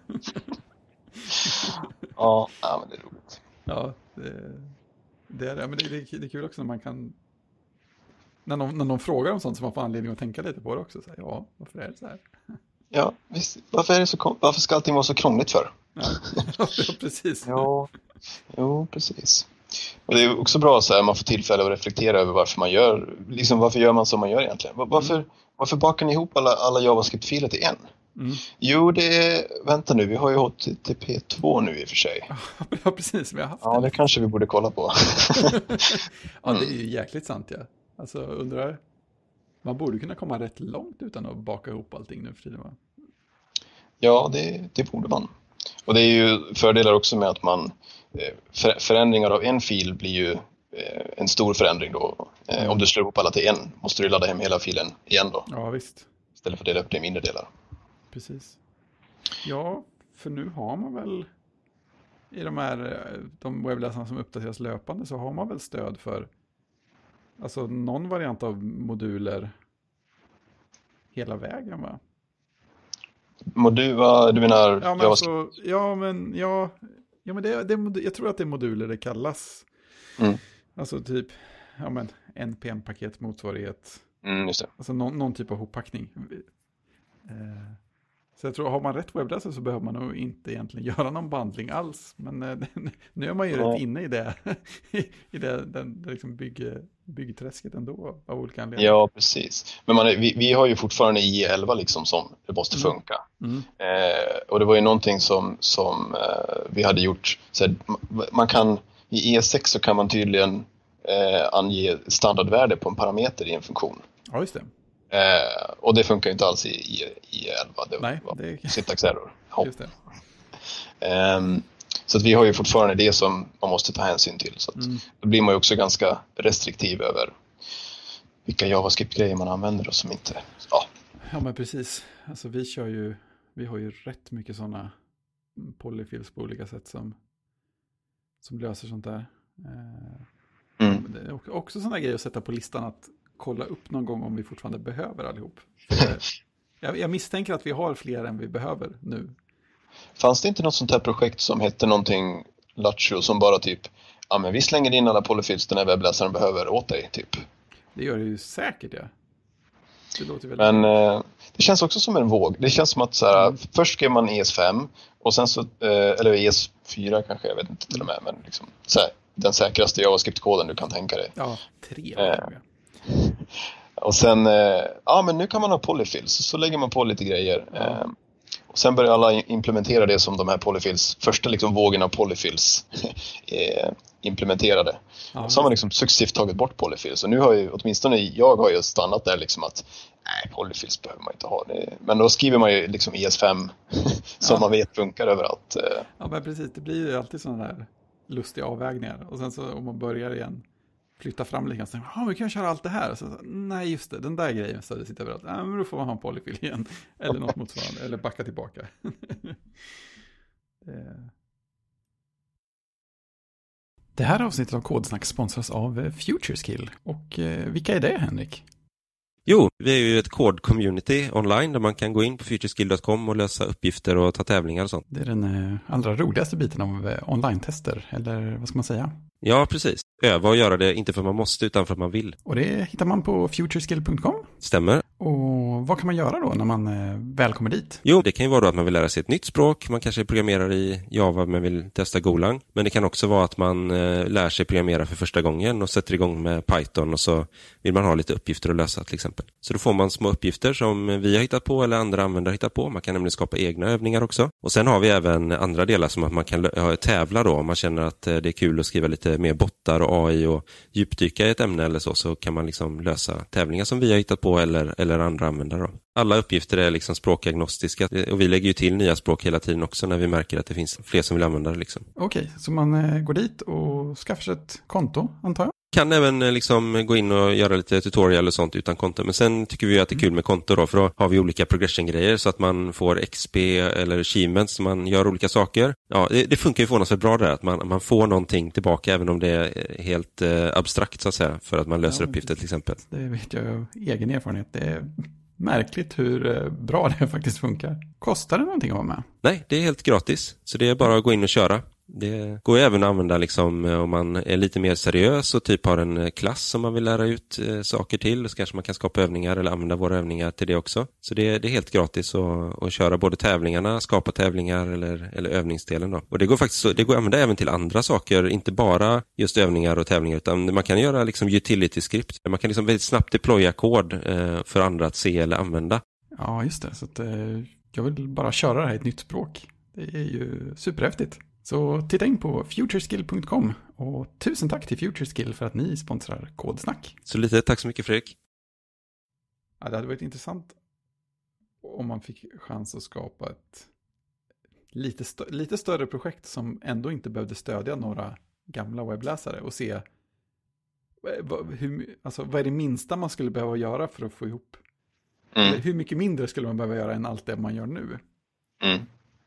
Ja, men det är roligt. Ja, det är det. Men det är kul också när man kan, när någon frågar om sånt, så man får anledning att tänka lite på det också. Så här, ja, varför är det så här? Ja, visst. Varför ska allting vara så krångligt för? Ja, precis. Jo, precis. Och det är också bra så här, man får tillfälle att reflektera över varför man gör, liksom varför gör man som man gör egentligen? Varför bakar ni ihop alla JavaScript-filer till en? Jo, vänta nu, vi har ju HTTP2 nu i och för sig. Ja, precis, vi har haft det kanske vi borde kolla på. Ja, det är ju jäkligt sant, ja. Alltså, undrar, man borde kunna komma rätt långt utan att baka ihop allting nu för tiden, va? Ja, det borde man. Och det är ju fördelar också med att man förändringar av en fil blir ju en stor förändring då. Om du slår ihop alla till en, måste du ladda hem hela filen igen då. Ja, visst. Istället för att dela upp det i mindre delar. Precis. Ja, för nu har man väl i de webbläsarna som uppdateras löpande, så har man väl stöd för alltså någon variant av moduler hela vägen, va? Du menar JavaScript? Jag tror att det är moduler det kallas. Alltså typ NPM-paket motsvarighet. Just det. Alltså någon typ av hoppackning. Så jag tror, har man rätt webbläsare så behöver man nog inte egentligen göra någon bandling alls. Men nu är man ju rätt inne i den liksom byggträsket ändå av olika anledningar. Ja, precis. Men vi har ju fortfarande IE11 liksom som det måste funka. Och det var ju någonting som vi hade gjort. Så man kan, i E6 så kan man tydligen ange standardvärde på en parameter i en funktion. Ja, just det. Och det funkar ju inte alls i 11. Nej, det är syntax error. Just det. Så att vi har ju fortfarande det som man måste ta hänsyn till. Så att då blir man ju också ganska restriktiv över vilka JavaScript-grejer man använder och som inte... Ja, men precis. Alltså vi har ju rätt mycket sådana polyfills på olika sätt som löser sånt där. Det är också sådana grejer att sätta på listan att kolla upp någon gång om vi fortfarande behöver allihop. Jag misstänker att vi har fler än vi behöver nu. Fanns det inte något sånt här projekt som hette någonting Lacho som bara typ, men vi slänger in alla polyfills den här webbläsaren behöver åt dig typ? Det gör det ju säkert, ja. Det låter väldigt men det känns också som en våg. Det känns som att så här, först skrev man ES5 och sen så, eller ES4 kanske, jag vet inte till och med, men liksom, så här, den säkraste JavaScript-koden du kan tänka dig. Ja, 3. Och sen, men nu kan man ha polyfills, så lägger man på lite grejer. Och sen börjar alla implementera det som de här polyfills, första liksom vågen av polyfills implementerade. Och så har man liksom successivt tagit bort polyfills. Och nu har ju, åtminstone jag har ju stannat där liksom att polyfills behöver man inte ha. Men då skriver man ju liksom ES5 som man vet funkar överallt. Ja, men precis. Det blir ju alltid sådana där lustiga avvägningar. Och sen så om man börjar igen flytta fram lite grann. Vi kan köra allt det här. Så, nej, just det. Den där grejen så det sitter överallt. Men då får man ha en polyfill igen. Eller något motsvarande. Eller backa tillbaka. Det här avsnittet av Kodsnack sponsras av FutureSkill. Och vilka är det, Henrik? Jo, vi är ju ett kod-community online där man kan gå in på futureskill.com och lösa uppgifter och ta tävlingar och sånt. Det är den allra roligaste biten av online-tester, eller vad ska man säga? Ja, precis. Öva och göra det inte för man måste utan för att man vill. Och det hittar man på futureskill.com. Stämmer. Och vad kan man göra då när man väl kommer dit? Jo, det kan ju vara då att man vill lära sig ett nytt språk. Man kanske programmerar i Java men vill testa Golang. Men det kan också vara att man lär sig programmera för första gången och sätter igång med Python och så vill man ha lite uppgifter att lösa till exempel. Så då får man små uppgifter som vi har hittat på eller andra användare har hittat på. Man kan nämligen skapa egna övningar också. Och sen har vi även andra delar som att man kan tävla då. Om man känner att det är kul att skriva lite mer bottar och AI och djupdyka i ett ämne eller så kan man liksom lösa tävlingar som vi har hittat på eller andra användare då. Alla uppgifter är liksom språkagnostiska och vi lägger ju till nya språk hela tiden också när vi märker att det finns fler som vill använda det liksom. Okej, så man går dit och skaffar sig ett konto, antar jag? Kan även liksom gå in och göra lite tutorial och sånt utan konto. Men sen tycker vi att det är kul med konto då, för då har vi olika progression-grejer så att man får XP eller achievements så man gör olika saker. Ja, det funkar ju förvånansvärt bra där att man får någonting tillbaka även om det är helt abstrakt så att säga för att man löser uppgifter till exempel. Det vet jag av egen erfarenhet. Det är märkligt hur bra det faktiskt funkar. Kostar det någonting att vara med? Nej, det är helt gratis. Så det är bara att gå in och köra. Det går ju även att använda liksom, om man är lite mer seriös och typ har en klass som man vill lära ut saker till. Så kanske man kan skapa övningar eller använda våra övningar till det också. Så det är helt gratis att köra både tävlingarna, skapa tävlingar eller övningsdelen då. Och det går faktiskt det går att använda även till andra saker, inte bara just övningar och tävlingar utan man kan göra liksom utility-script. Man kan liksom väldigt snabbt deploya kod för andra att se eller använda. Ja, just det. Så att, jag vill bara köra det här i ett nytt språk. Det är ju superhäftigt. Så titta in på futureskill.com och tusen tack till Futureskill för att ni sponsrar Kodsnack. Så lite tack så mycket Fredrik. Ja, det hade varit intressant om man fick chans att skapa ett lite större projekt som ändå inte behövde stödja några gamla webbläsare och se vad är det minsta man skulle behöva göra för att få ihop. Eller hur mycket mindre skulle man behöva göra än allt det man gör nu? Mm.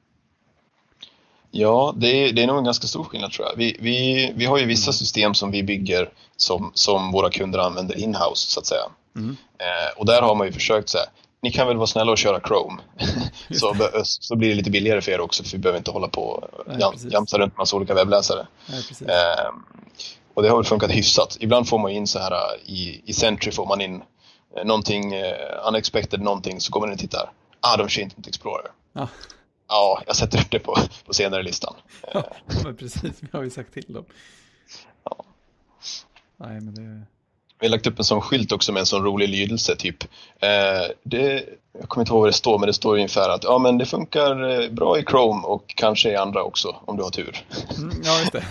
Ja, det är nog en ganska stor skillnad tror jag. Vi har ju vissa system som vi bygger som våra kunder använder in-house så att säga. Och där har man ju försökt säga, ni kan väl vara snälla och köra Chrome. så blir det lite billigare för er också för vi behöver inte hålla på och jamsa runt massa olika webbläsare. Och det har väl funkat hyfsat. Ibland får man in så här i Sentry får man in någonting unexpected någonting så kommer den och tittar. De kör Internet Explorer. Ja, jag sätter upp det på senare listan. Ja, men precis. Vi har ju sagt till dem. Ja. Nej, men det... Vi har lagt upp en sån skylt också med en sån rolig lydelse typ. Jag kommer inte ihåg vad det står, men det står ungefär att men det funkar bra i Chrome och kanske i andra också, om du har tur. Ja, just det.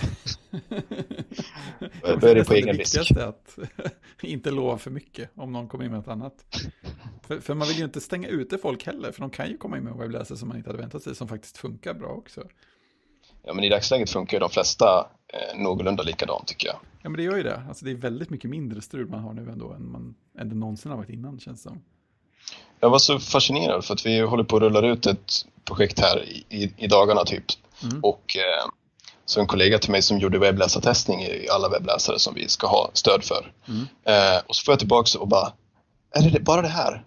Då är det på egen risk. Det viktigaste är att inte lova för mycket om någon kommer in med något annat. För man vill ju inte stänga ute folk heller, för de kan ju komma in med webbläsare som man inte hade väntat sig, som faktiskt funkar bra också. Ja, men i dagsläget funkar ju de flesta någorlunda likadant tycker jag. Ja, men det gör ju det. Alltså det är väldigt mycket mindre strul man har nu ändå än det någonsin har varit innan, känns det som. Jag var så fascinerad för att vi håller på att rulla ut ett projekt här i dagarna typ. Och så en kollega till mig som gjorde webbläsartestning i alla webbläsare som vi ska ha stöd för. Och så får jag tillbaka och bara, är det bara det här?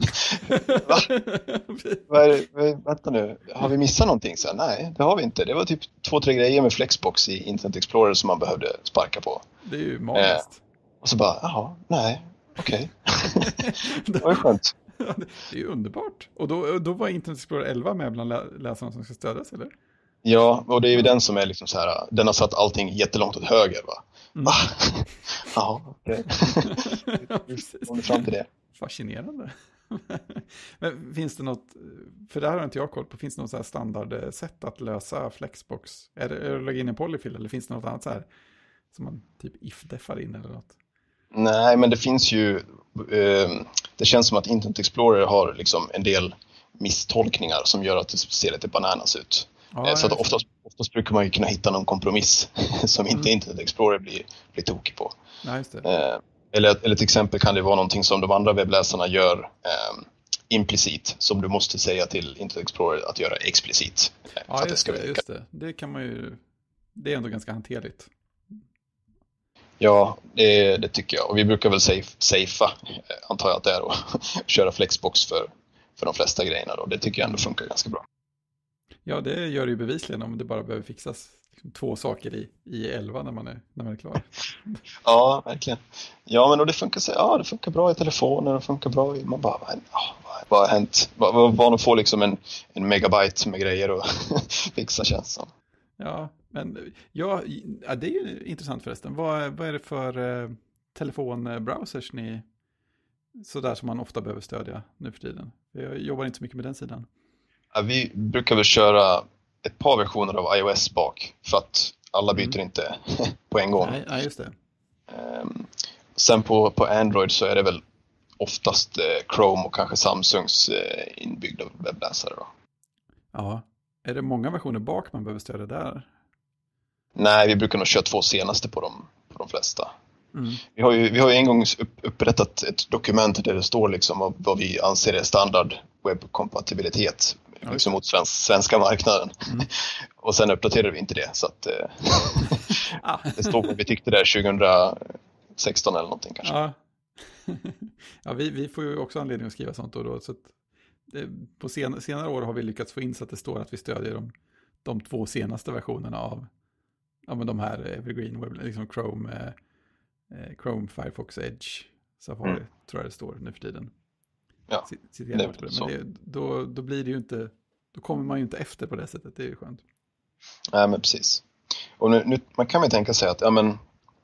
Vänta nu, har vi missat någonting? Så, nej, det har vi inte. Det var typ 2-3 grejer med Flexbox i Internet Explorer som man behövde sparka på. Det är ju magiskt. Och så bara, jaha, nej, okej. Det var ju skönt. Det är ju underbart. Och då var Internet Explorer 11 med bland läsarna som ska stödas, eller? Ja, och det är ju den som är liksom så här, den har satt allting jättelångt åt höger, va? Ja, okej. Kommer fram till det. Fascinerande. Men finns det något, för det här har inte jag koll på, finns det något så här standardsätt att lösa Flexbox? Är det att lägga in en polyfill eller finns det något annat så här som man typ if-deffar in eller något? Nej, men det finns ju, det känns som att Internet Explorer har liksom en del misstolkningar som gör att det ser lite bananas ut. Ja, så att oftast brukar man ju kunna hitta någon kompromiss som inte Internet Explorer blir tokig på. Ja, just det. Eller till exempel kan det vara någonting som de andra webbläsarna gör implicit som du måste säga till Internet Explorer att göra explicit. Ja, just det. Det kan man ju, det är ändå ganska hanterligt. Ja, det tycker jag. Och vi brukar väl safea, antar jag att det är, och köra Flexbox för de flesta grejerna då. Det tycker jag ändå funkar ganska bra. Ja, det gör det ju bevisligen om det bara behöver fixas liksom 2 saker i 11 när man är klar. Ja, verkligen. Ja, men och det funkar så, ja, det funkar bra i telefonen, det funkar bra i, man bara, vad har hänt? Vad de får liksom en megabyte med grejer och fixa, känns som. Ja, men ja, det är ju intressant förresten. Vad är det för telefonbrowsers ni sådär som man ofta behöver stödja nu för tiden? Jag jobbar inte så mycket med den sidan. Ja, vi brukar väl köra ett par versioner av iOS bak för att alla byter inte på en gång. Nej, just det. Sen på Android så är det väl oftast Chrome och kanske Samsungs inbyggda webbläsare då. Ja, är det många versioner bak man behöver stödja där? Nej, vi brukar nog köra 2 senaste på de flesta. Mm. Vi har ju en gång upprättat ett dokument där det står liksom vad vi anser är standard webbkompatibilitet liksom mot svenska marknaden. Mm. Och sen uppdaterade vi inte det, så att det står vad vi tyckte där 2016 eller någonting kanske. Ja, ja vi får ju också anledning att skriva sånt då. Så att på senare år har vi lyckats få in så att det står att vi stödjer de 2 senaste versionerna av de här Evergreen Web, liksom Chrome, Firefox, Edge, Safari, tror jag det står nu för tiden. Ja, men då blir det ju inte, då kommer man ju inte efter på det sättet, det är ju skönt. Nej, men precis. Och nu man kan ju tänka sig att ja, men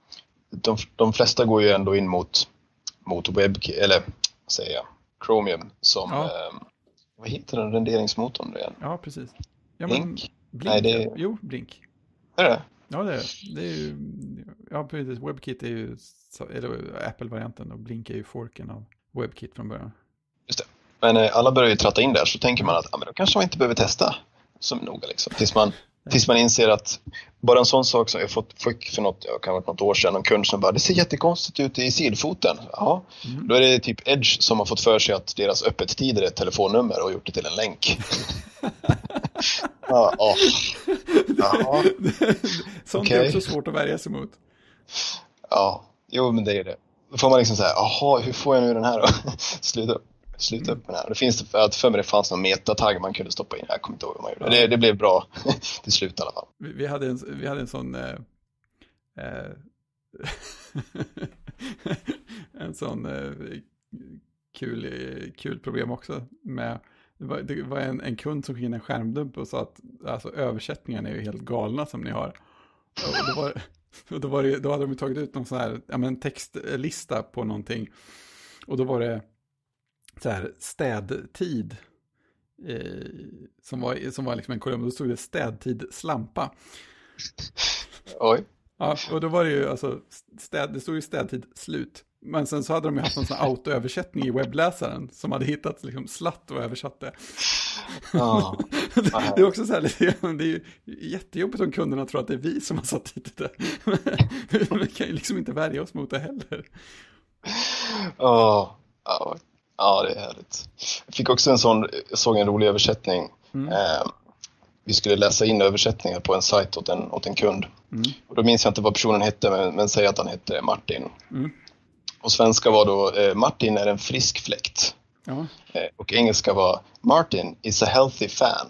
de flesta går ju ändå in mot WebKit, eller vad säger jag, Chromium som vad heter den renderingsmotorn igen? Ja, precis. Ja, Blink? Nej, det är... Jo, Blink. Är det? Ja, det är ju... Ja, precis. WebKit är ju Apple-varianten och Blink är ju forken av WebKit från början. Just det. Men alla börjar ju tratta in där, så tänker man att men då kanske man inte behöver testa så noga liksom. Tills man inser att bara en sån sak som jag fick för något år sedan, en kund som bara, det ser jättekonstigt ut i sidfoten. Ja, då är det typ Edge som har fått för sig att deras öppettider är ett telefonnummer och gjort det till en länk. Ja. Sånt är också svårt att värja sig mot. Ja, jo men det är det. Då får man liksom säga, jaha, hur får jag nu den här då? Sluta upp med det här. Det finns för mig det fanns någon metatagg man kunde stoppa in. Jag kommer inte ihåg vad man gjorde. Ja. Det blev bra till slut i alla fall. Vi hade en sån en sån kul problem också med det var en kund som fick in en skärmdump och sa att alltså, översättningarna är ju helt galna som ni har. Och då hade de tagit ut någon sån här textlista på någonting. Och då var det så här städtid som var liksom en kolumn. Då stod det städtid slampa. Oj. Ja, och då var det ju alltså det stod ju städtid slut. Men sen så hade de ju haft en sån autoöversättning i webbläsaren som hade hittat liksom slatt och översatt det. Det är också så här, det är ju jättejobbigt om kunderna tror att det är vi som har satt dit det. Vi kan ju liksom inte värja oss mot det heller. Ja, det är härligt. Jag fick också såg en rolig översättning. Vi skulle läsa in översättningar på en sajt åt en kund. Och då minns jag inte vad personen hette, men säg att han hette Martin. Och svenska var då Martin är en frisk fläkt. Ja. Och engelska var Martin is a healthy fan.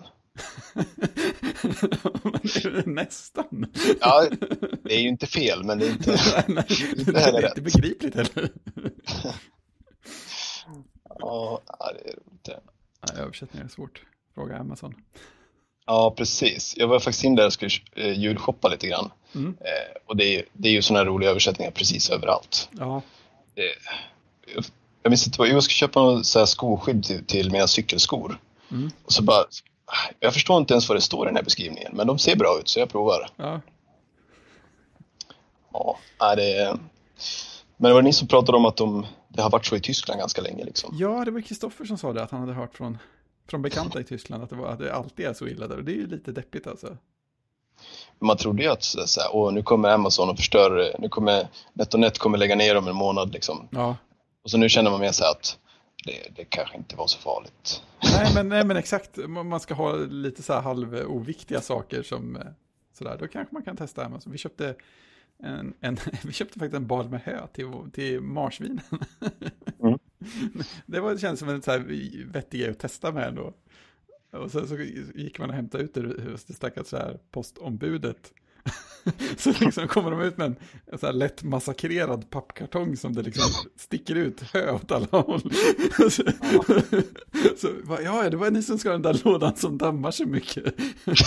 Nästan. Ja, det är ju inte fel, men det är inte, det är inte begripligt heller. Ja, det är roligt. Översättning är svårt. Fråga Amazon. Ja, precis. Jag var faktiskt in där och skulle julshoppa lite grann. Och det är ju såna här roliga översättningar precis överallt. Ja. Jag minns inte vad jag ska köpa någon så här skoskydd till mina cykelskor. Och så bara, jag förstår inte ens vad det står i den här beskrivningen, men de ser bra ut så jag provar. Ja. Ja, men det var ni som pratade om att det har varit så i Tyskland ganska länge liksom. Ja, det var Kristoffer som sa det, att han hade hört från bekanta i Tyskland att det alltid är så illa där. Och det är ju lite deppigt alltså. Man trodde ju att så här, nu kommer Amazon och förstör, nu kommer NetOnNet kommer lägga ner om en månad liksom. Ja. Och så nu känner man mer så här att det kanske inte var så farligt. Nej men exakt, man ska ha lite så här halvoviktiga saker som sådär, då kanske man kan testa Amazon. Vi köpte vi köpte faktiskt en bal med hö till marsvinen. Det kändes som en så här vettig grej att testa med ändå. Och sen så gick man och hämtade ut det hos det stackars så här postombudet. Så liksom kommer de ut med en så här lätt massakrerad pappkartong som det liksom sticker ut hö åt alla håll. Så ja, det var ni som ska ha den där lådan som dammar så mycket.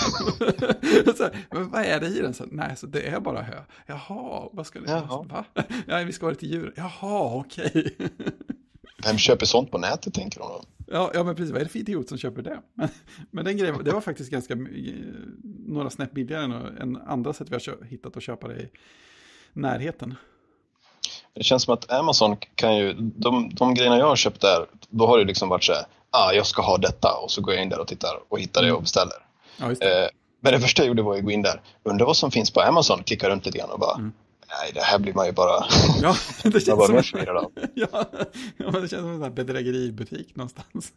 Så här, men vad är det i den? Så, nej, så det är bara hö. Jaha, vad ska det vara? Va? Ja, vi ska ha det till djur. Jaha, okej. Vem köper sånt på nätet, tänker de då? Ja, men precis. Vad är det för idiot som köper det? Men den grejen, det var faktiskt ganska några snäpp billigare än andra sätt vi har hittat att köpa det i närheten. Det känns som att Amazon kan ju, de grejerna jag har köpt där, då har det liksom varit så här, jag ska ha detta, och så går jag in där och tittar och hittar det och beställer. Ja, just det. Men det första jag gjorde var att gå in där, undrar vad som finns på Amazon, klicka runt lite grann och bara, nej, det här blir man ju bara... Ja, det känns som... Ja, men det känns som en sån här bedrägeributik någonstans.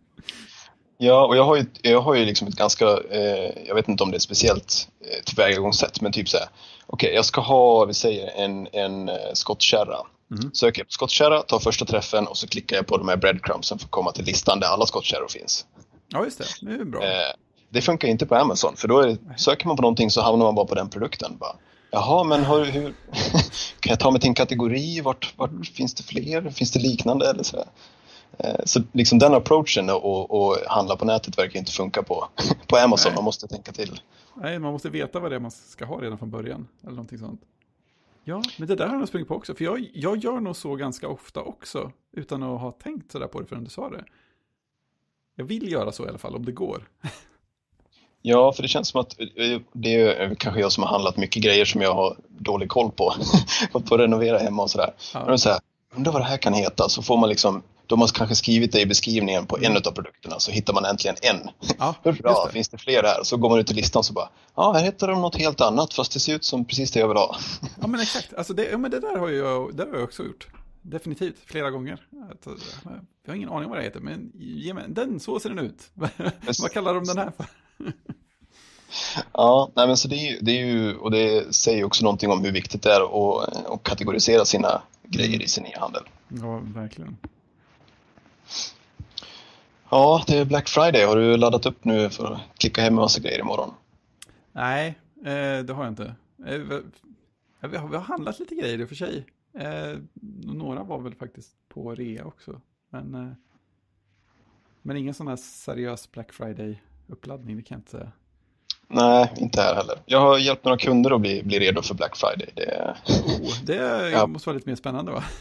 Ja, och jag har ju liksom ett ganska, jag vet inte om det är speciellt tillvägagångssätt, men typ så här, okej, jag ska ha, vi säger en skottkärra. Söker på skottkärra, tar första träffen och så klickar jag på de här breadcrumbsen för att komma till listan där alla skottkärror finns. Ja, just det. Det är bra. Det funkar inte på Amazon, för då söker man på någonting så hamnar man bara på den produkten. Bara, jaha, men hur kan jag ta mig till en kategori? Vart finns det fler? Finns det liknande eller så här? Så liksom den approachen och handla på nätet verkar inte funka på Amazon. Nej. Man måste tänka till. Nej, man måste veta vad det är man ska ha redan från början. Eller någonting sånt. Ja, men det där har jag sprungit på också. För jag gör nog så ganska ofta också. Utan att ha tänkt sådär på det förrän du sa det. Jag vill göra så i alla fall, om det går. Ja, för det känns som att det är kanske jag som har handlat mycket grejer som jag har dålig koll på. På att renovera hemma och sådär. Ja. Men så här, undrar vad det här kan heta. Så får man liksom, då har man kanske skrivit det i beskrivningen på en av produkterna, så hittar man äntligen en. Ja, hurra, finns det fler här? Så går man ut i listan så bara, här heter de något helt annat, fast det ser ut som precis det jag vill ha. Ja, men exakt. Alltså det där har jag också gjort. Definitivt, flera gånger. Jag har ingen aning vad det heter, men ge mig, så ser den ut. Vad kallar de den här för? Ja, nej, men så det är ju, och det säger också någonting om hur viktigt det är att kategorisera sina grejer i sin e-handel. Ja, verkligen. Ja, det är Black Friday. Har du laddat upp nu för att klicka hem en massa grejer imorgon? Nej, det har jag inte. Vi har handlat lite grejer i och för sig. Några var väl faktiskt på rea också. Men ingen sån här seriös Black Friday-uppladdning, det kan jag inte säga. Nej, inte här heller. Jag har hjälpt några kunder att bli redo för Black Friday. Det måste vara lite mer spännande, va?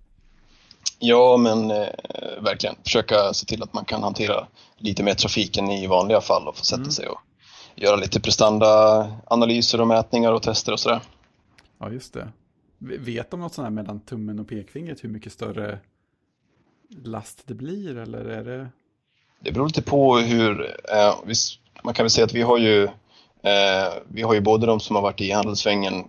Ja, men verkligen. Försöka se till att man kan hantera lite mer trafiken i vanliga fall och få sätta sig och göra lite prestanda-analyser och mätningar och tester och sådär. Ja, just det. Vet de något sånt här mellan tummen och pekfingret hur mycket större last det blir, eller är det... Det beror lite på hur... man kan väl säga att vi har ju både de som har varit i handelssvängen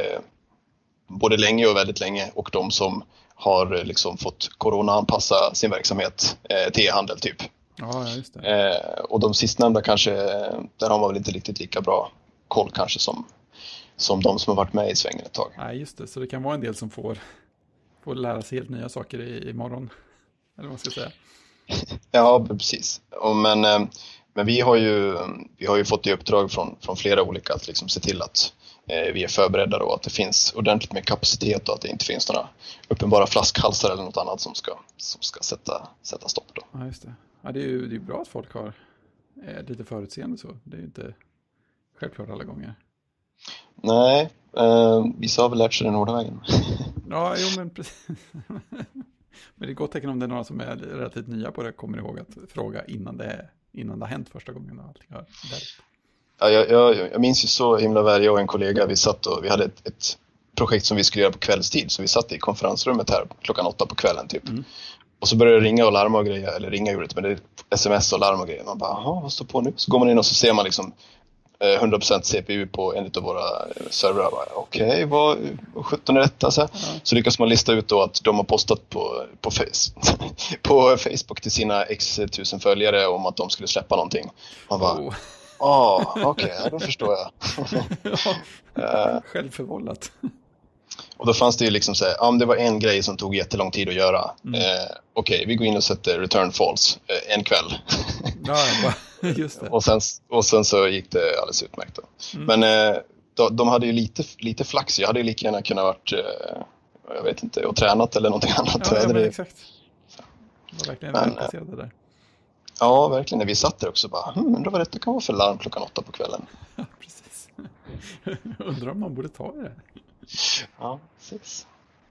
både länge och väldigt länge, och de som har liksom fått corona-anpassa sin verksamhet till e-handel typ. Ja, just det. Och de sistnämnda kanske, där har man väl inte riktigt lika bra koll kanske som de som har varit med i svängen ett tag. Nej, just det. Så det kan vara en del som får lära sig helt nya saker imorgon. Eller vad man ska säga. Ja, precis. Men vi har ju fått i uppdrag från flera olika att liksom se till att vi är förberedda och att det finns ordentligt med kapacitet och att det inte finns några uppenbara flaskhalsar eller något annat som ska sätta stopp då. Ja, just det. Ja, det är ju bra att folk har lite förutseende så. Det är ju inte självklart alla gånger. Nej, vissa har väl lärt sig den hårda vägen. Ja, jo, men precis. Men det är gott tecken om det är några som är relativt nya på det, kommer ihåg att fråga innan det har hänt första gången. Och allting har ja, jag minns ju så himla väl, jag och en kollega, vi hade ett projekt som vi skulle göra på kvällstid, så vi satt i konferensrummet här 8:00 på kvällen typ. Och så började det ringa och larma och grejer, eller ringa gjorde det, men det är sms och larm och grejer. Man bara, vad står på nu? Så går man in och så ser man liksom 100% CPU på en av våra servrar. Okej, vad 17 är detta? Så lyckas man lista ut då att de har postat på Facebook till sina x 1000 följare om att de skulle släppa någonting. Man bara, okej, då förstår jag. Självförvållat. Och då fanns det ju liksom så här, det var en grej som tog jättelång tid att göra. Okej, vi går in och sätter return false en kväll. Just det. Och sen så gick det alldeles utmärkt då. Men de hade ju lite flax. Jag hade ju lika gärna kunnat varit, jag vet inte, och tränat eller någonting annat. Ja, men exakt. Det var verkligen välplacerade där. Ja, verkligen. När vi satt där också bara, undrar vad detta kan vara för larm 8:00 på kvällen. Ja, precis. Undrar om man borde ta i det. Ja, precis.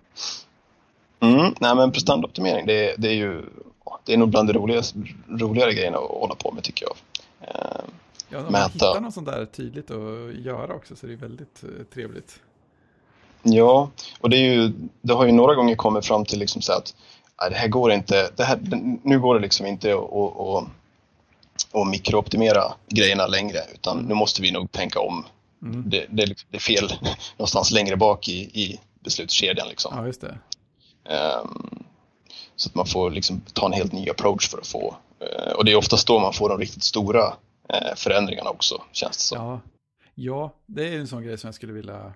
Nej, men prestandaoptimering, det är nog bland det roligare grejerna att hålla på med, tycker jag. Ja, om man hittar något sånt där tydligt att göra också, så det är väldigt trevligt. Ja, och det har ju några gånger kommit fram till liksom så att det här går inte, nu går det liksom inte att mikrooptimera grejerna längre, utan nu måste vi nog tänka om. Det är fel någonstans längre bak i beslutskedjan liksom. Ja, just det. Så att man får liksom ta en helt ny approach för att få, och det är oftast då man får de riktigt stora förändringarna också, känns det så. Ja, det är en sån grej som jag skulle vilja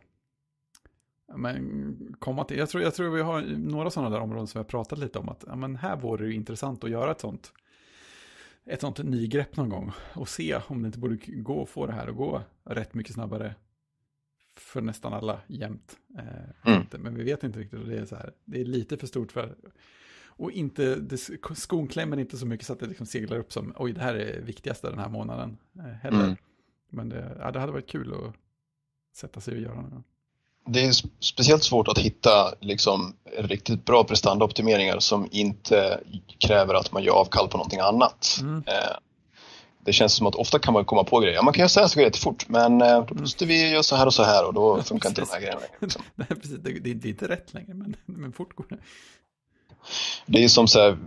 komma till. Jag tror vi har några sådana där områden som jag pratat lite om, att här vore det intressant att göra ett sånt nygrepp någon gång och se om det inte borde gå att få det här att gå rätt mycket snabbare för nästan alla jämt. Men vi vet inte riktigt, och det är så här, det är lite för stort för, och inte, skon klämmer inte så mycket så att det liksom seglar upp som, oj, det här är viktigaste den här månaden heller. Men det hade varit kul att sätta sig och göra det. Det är speciellt svårt att hitta liksom riktigt bra prestandaoptimeringar som inte kräver att man gör avkall på någonting annat. Det känns som att ofta kan man komma på grejer. Man kan göra så här så jättefort, men då måste vi göra så här och då funkar inte de här grejerna. Liksom. Nej, precis. Det är inte rätt längre, men fort går det. Det är som så här,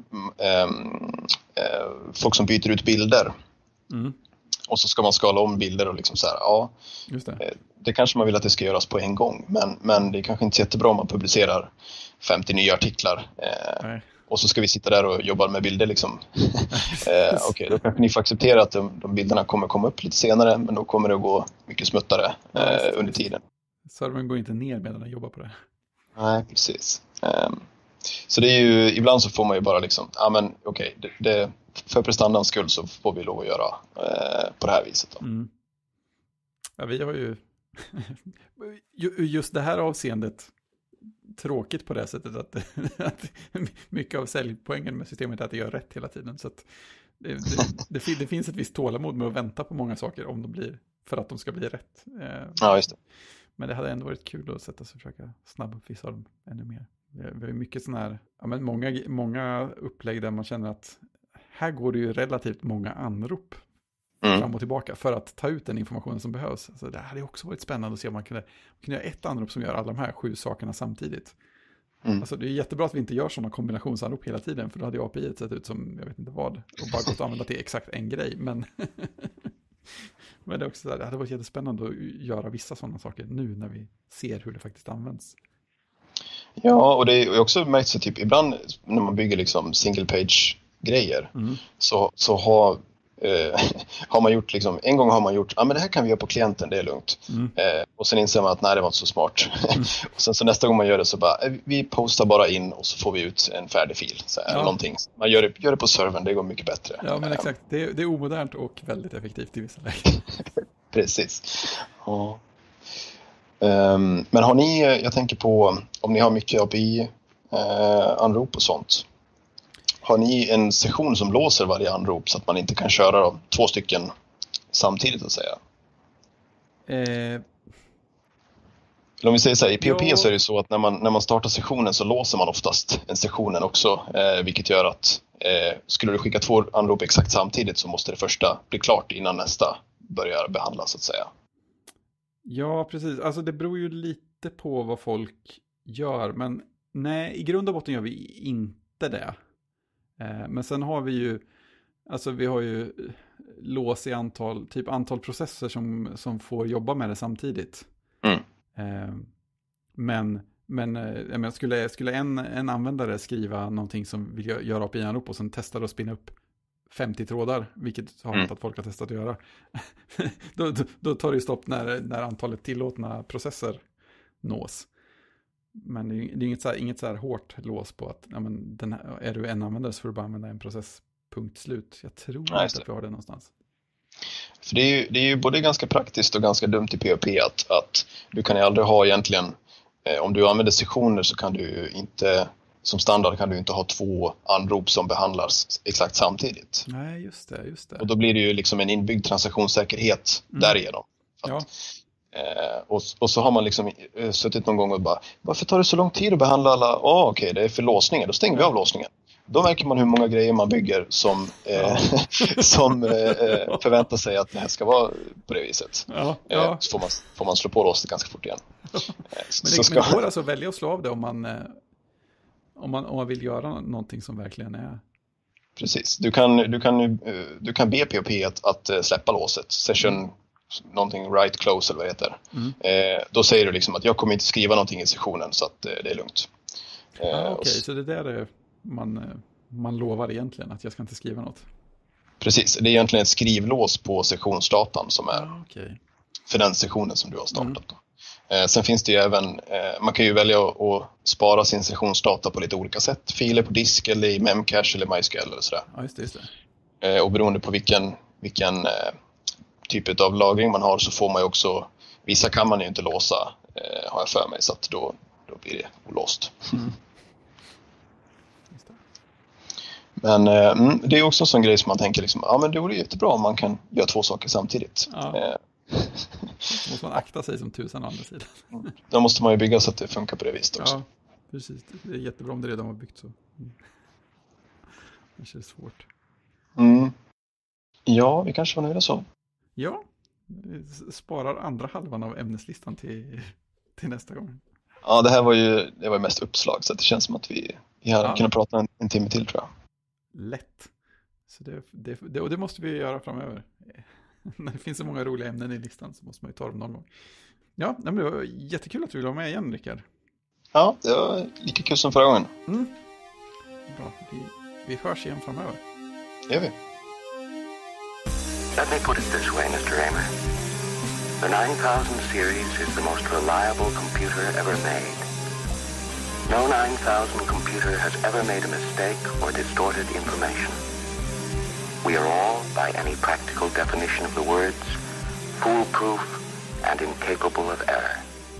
folk som byter ut bilder. Och så ska man skala om bilder och liksom så här, just det. Det kanske man vill att det ska göras på en gång, men det är kanske inte jättebra om man publicerar 50 nya artiklar. Och så ska vi sitta där och jobba med bilder liksom. Okej, då kanske ni får acceptera att de bilderna kommer komma upp lite senare, men då kommer det att gå mycket smuttare under tiden. Servern går inte ner medan den jobbar på det. Nej, precis. Så det är ju, ibland så får man ju bara liksom, det för prestandans skull så får vi lov att göra på det här viset då. Ja, vi har ju just det här avseendet tråkigt på det sättet att mycket av säljpoängen med systemet är att det gör rätt hela tiden, så att det finns ett visst tålamod med att vänta på många saker för att de ska bli rätt. Ja, just det. Men det hade ändå varit kul att sätta sig och försöka snabba upp vissa av dem ännu mer. Vi har ju mycket sån här, många upplägg där man känner att här går det ju relativt många anrop fram och tillbaka för att ta ut den informationen som behövs. Så det hade också varit spännande att se om man kunde göra ett anrop som gör alla de här 7 sakerna samtidigt. Alltså det är jättebra att vi inte gör sådana kombinationsanrop hela tiden, för då hade API sett ut som jag vet inte vad och bara gått att använda till exakt en grej. Men det är också så här, det hade varit jättespännande att göra vissa sådana saker nu när vi ser hur det faktiskt används. Ja, och det är också märkt så typ ibland när man bygger liksom single page grejer så har man gjort liksom, en gång har man gjort, men det här kan vi göra på klienten, det är lugnt. Och sen inser man att nej, det var inte så smart. Och sen så nästa gång man gör det så bara, vi postar bara in och så får vi ut en färdig fil. Så här, någonting. Man gör det på servern, det går mycket bättre. Ja, men exakt. Det är omodernt och väldigt effektivt i vissa lägen. Precis. Ja. Men har ni, jag tänker på om ni har mycket API-anrop och sånt. Har ni en session som låser varje anrop så att man inte kan köra 2 stycken samtidigt att säga? Eller om vi säger så här, i POP så är det så att när man startar sessionen så låser man oftast en sessionen också. Vilket gör att skulle du skicka 2 anrop exakt samtidigt så måste det första bli klart innan nästa börjar behandlas så att säga. Ja, precis. Alltså det beror ju lite på vad folk gör. Men nej, i grund och botten gör vi inte det. Men sen har vi har ju lås i antal processer som får jobba med det samtidigt. Men skulle en användare skriva någonting som vill göra API-anrop och sen testar och spinna upp 50 trådar, vilket har inte att folk har testat att göra, då tar det stopp när antalet tillåtna processer nås. Men det är inget så här hårt lås på att är du en användare så får du bara använda en process, punkt slut. Jag tror inte att vi har det någonstans. För det är ju både ganska praktiskt och ganska dumt i PHP att du kan ju aldrig ha egentligen, om du använder sektioner så kan du ju inte, som standard kan du inte ha 2 anrop som behandlas exakt samtidigt. Nej, just det. Och då blir det ju liksom en inbyggd transaktionssäkerhet därigenom. Ja. Och så har man liksom suttit någon gång och bara, varför tar det så lång tid att behandla alla? Okej, det är för låsningen, då stänger vi av låsningen. Då märker man hur många grejer man bygger som förväntar sig att det här ska vara på det viset. Ja. Så får man slå på låset ganska fort igen. Men det går alltså att välja att slå av det om man vill göra någonting som verkligen är... Precis. Du kan be PHP att släppa låset. Session någonting write close eller vad det heter. Då säger du liksom att jag kommer inte skriva någonting i sessionen så att det är lugnt. Okej, så det där är man lovar egentligen att jag ska inte skriva något. Precis, det är egentligen ett skrivlås på sessionsdatan som är för den sessionen som du har startat. Sen finns det ju även, man kan ju välja att spara sin sessionsdata på lite olika sätt. Filer på disk eller i Memcache eller MySQL eller sådär. Ja, just det. Och beroende på vilken typ av lagring man har så får man ju också, vissa kan man ju inte låsa, har jag för mig, så att då blir det olåst. Men det är också en sån grej som man tänker liksom, ja men det vore jättebra om man kan göra 2 saker samtidigt. Ja. Måste man akta sig som tusan å andra sidan. Då måste man ju bygga så att det funkar på det viset också. Ja, precis. Det är jättebra om det redan var byggt så. Det känns svårt. Ja, vi kanske var nöjda så. Ja, sparar andra halvan av ämneslistan till nästa gång. Ja, det var mest uppslag så det känns som att vi hade kunnat prata en timme till tror jag. Lätt. Så det måste vi göra framöver. När det finns så många roliga ämnen i listan så måste man ju ta dem någon gång. Ja, men det var jättekul att du ville vara med igen, Rickard. Ja, det var lika kul som förra gången. Bra, vi hörs igen framöver. Det gör vi. Let me put it this way, Mr. Raymer. The 9000 series is the most reliable computer ever made. No 9000 computer has ever made a mistake or distorted information. We are all, by any practical definition of the words, foolproof and incapable of error.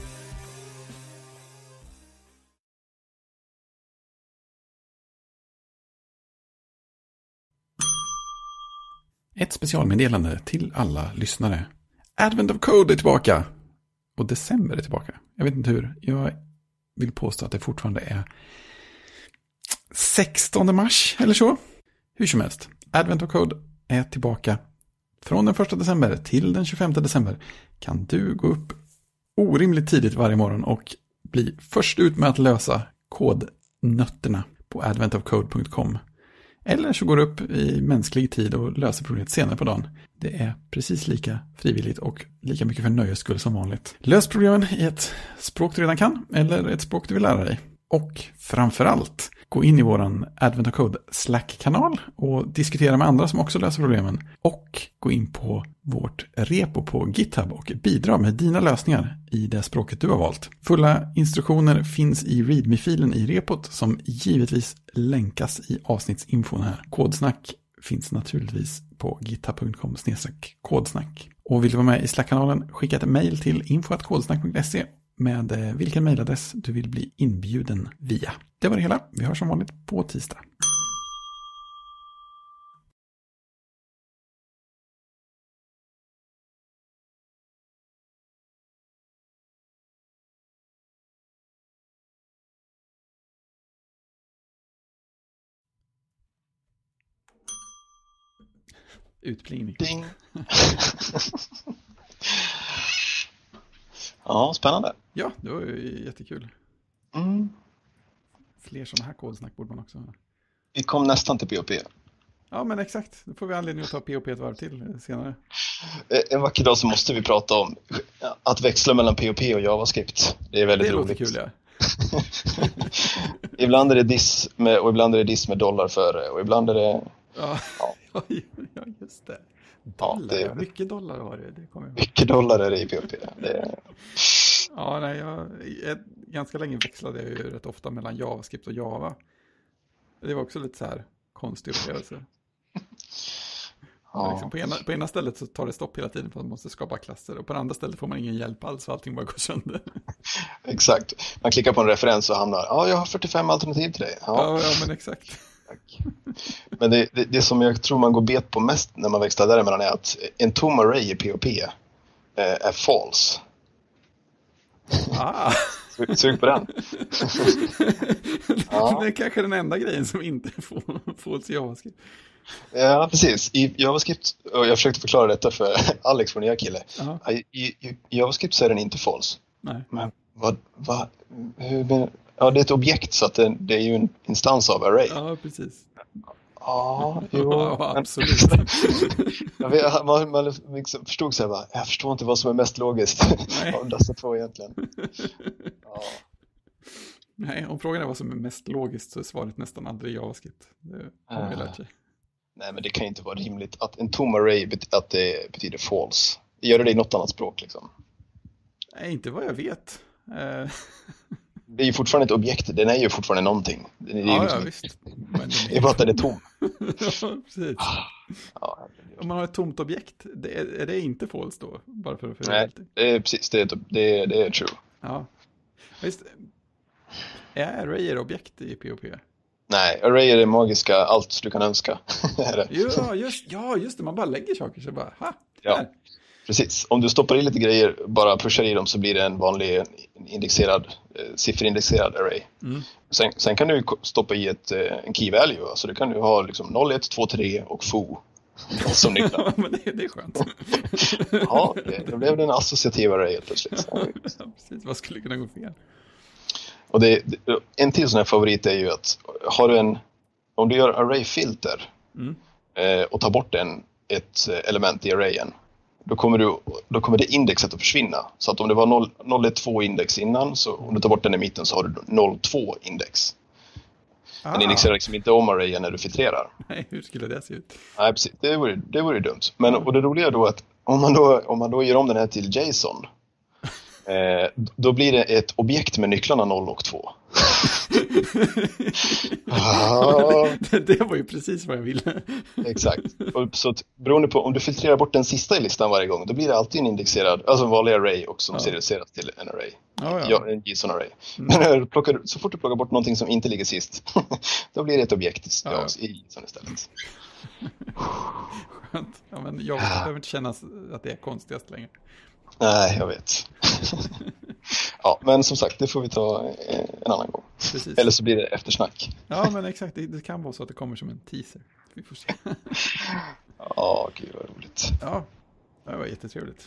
Ett specialmeddelande till alla lyssnare. Advent of Code är tillbaka. Och december är tillbaka. Jag vet inte hur. Jag vill påstå att det fortfarande är 16 mars eller så. Hur som helst. Advent of Code är tillbaka. Från den 1 december till den 25 december kan du gå upp orimligt tidigt varje morgon och bli först ut med att lösa kodnötterna på adventofcode.com. Eller så går du upp i mänsklig tid och löser problemet senare på dagen. Det är precis lika frivilligt och lika mycket för nöjes skull som vanligt. Lös problemen i ett språk du redan kan eller ett språk du vill lära dig. Och framförallt, gå in i våran Advent of Code Slack-kanal och diskutera med andra som också löser problemen. Och gå in på vårt repo på GitHub och bidra med dina lösningar i det språket du har valt. Fulla instruktioner finns i README-filen i repot som givetvis länkas i avsnittsinfon här. Kodsnack finns naturligtvis på github.com/kodsnack. Och vill du vara med i Slack-kanalen, skicka ett mejl till info@kodsnack.se med vilken mejladress du vill bli inbjuden via. Det var det hela. Vi hörs som vanligt på tisdag. Utplingning. Ding. Ja, spännande. Ja, det var ju jättekul. Fler sådana här kodsnack borde man också ha. Vi kom nästan till PHP. Ja, men exakt. Då får vi anledning att ta PHP ett varv till senare. En vacker dag så måste vi prata om att växla mellan PHP och JavaScript. Det är väldigt roligt. Det låter kul, ja. Ibland är det diss med, och ibland är det diss med dollar före. Och ibland är det... Ja, just det. Dollar, ja, det är... Mycket dollar var det kommer jag ihåg. Mycket dollar är det i PHP. Ja, nej, ganska länge växlade jag ju rätt ofta mellan JavaScript och Java. Det var också lite så här konstig upplevelse. Ja. Liksom på ena stället så tar det stopp hela tiden för att man måste skapa klasser. Och på andra stället får man ingen hjälp alls och allting bara går sönder. Exakt. Man klickar på en referens och hamnar, jag har 45 alternativ till dig. Ja, men exakt. Tack. Men det som jag tror man går bet på mest när man växlar däremellan är att en tom array i POP är false. Sug på den. Ja. Det är kanske den enda grejen som inte är false i JavaScript. Ja, precis. I JavaScript, och jag försökte förklara detta för Alex, vår nya kille. I JavaScript så är den inte false. Nej. Men ja, det är ett objekt så att det är ju en instans av array. Ja, precis. Ja, absolut. Man liksom förstod så här, jag förstår inte vad som är mest logiskt av dessa två egentligen. Ja. Nej, om frågan är vad som är mest logiskt så är svaret nästan aldrig JavaScript. Det har vi lärt sig. Nej, men det kan ju inte vara rimligt att en tom array att det betyder false. Gör det i något annat språk liksom? Nej, inte vad jag vet. Det är ju fortfarande ett objekt, den är ju fortfarande någonting. Det är liksom, visst. Men det är bara att den är tom. Ja, precis. Ja. Om man har ett tomt objekt, är det inte false då? Bara för att Nej, det är precis, det är true. Ja, visst. Är arrayer objekt i POP? Nej, arrayer är magiska, allt du kan önska. Just det, man bara lägger saker så bara, ja. Precis, om du stoppar i lite grejer, bara pushar i dem så blir det en vanlig sifferindexerad array. Sen kan du stoppa i en key value, alltså det kan du ha liksom 0, 1, 2, 3 och foo som nycklar. Men det är skönt. Ja, då blev det en associativ array plötsligt. Ja, precis, vad skulle kunna gå fel? Och en till sån här favorit är ju att om du gör array-filter och tar bort ett element i arrayen, då kommer det indexet att försvinna. Så att om det var 012 index innan, så om du tar bort den i mitten så har du 02 index. Den indexerar liksom inte om arrayen när du filtrerar. Nej, hur skulle det se ut? Nej, precis. Det vore dumt. Men, och det roliga är då att om man då gör om den här till JSON, då blir det ett objekt med nycklarna 0 och 2. Det var ju precis vad jag ville. Exakt. Och så beroende på om du filtrerar bort den sista i listan varje gång, då blir det alltid en indexerad, alltså en vanlig array och som serialiseras till en array. Ja, en JSON-array. Men så fort du plockar bort någonting som inte ligger sist, då blir det ett objekt i JSON istället. Skönt. Ja, men jag behöver inte känna att det är konstigast längre. Nej, jag vet. Ja, men som sagt, det får vi ta en annan gång. Precis. Eller så blir det eftersnack. Ja, men exakt. Det kan vara så att det kommer som en teaser. Vi får se. Ja, gud vad roligt. Ja, det var jättetrevligt.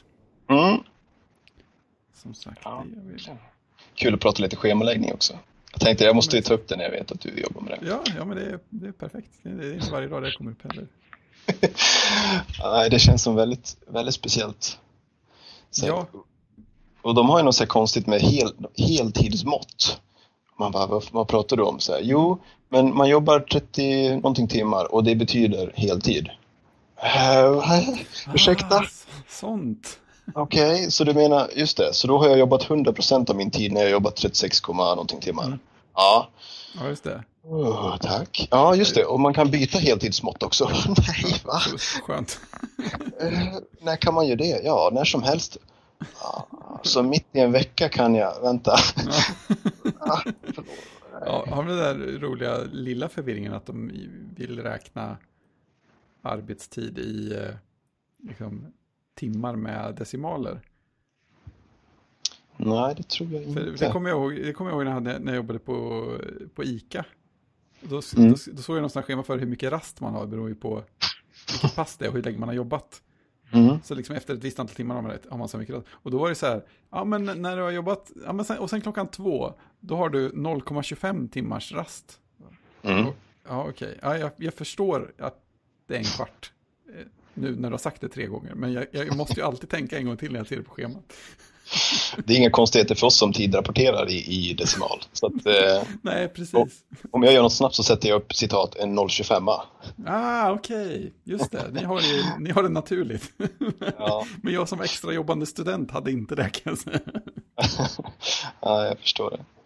Som sagt, ja. det gör vi. Kul att prata lite schemaläggning också. Jag tänkte jag måste ta upp det när jag vet att du jobbar med det. Ja, men det är perfekt. Det är inte varje dag det kommer upp heller. Nej, det känns som väldigt, väldigt speciellt. Så, ja. Och de har ju något så här konstigt med heltidsmått. Man bara, vad pratar du om? Så här, jo, men man jobbar 30 någonting timmar och det betyder heltid. Ursäkta? Sånt. Okej, så du menar, just det. Så då har jag jobbat 100% av min tid när jag jobbat 36, någonting timmar. Ja, just det. Tack. Ja, just det. Och man kan byta heltidsmått också. Nej, va? Skönt. När kan man göra det? Ja, när som helst. Ja, så mitt i en vecka kan jag... Vänta. Har vi den där roliga lilla förvirringen att de vill räkna arbetstid i liksom, timmar med decimaler? Nej, det tror jag inte. Det kommer jag ihåg när jag jobbade på ICA. Då såg jag någonstans schema för hur mycket rast man har. Det beror ju på vilket pass det är och hur länge man har jobbat. Så liksom efter ett visst antal timmar har man så mycket rast. Och då var det så här, ja men när du har jobbat, ja, men och sen 2:00, då har du 0,25 timmars rast. Ja, okej. Ja, jag förstår att det är en kvart nu när du har sagt det 3 gånger. Men jag måste ju alltid tänka en gång till när jag ser det på schemat. Det är inga konstigheter för oss som tidrapporterar i decimal. Så att, nej, precis. Om jag gör något snabbt så sätter jag upp citat en 0,25. Okej. Just det. Ni har det naturligt. Ja. Men jag som extra jobbande student hade inte det, kan jag säga. Ja, jag förstår det.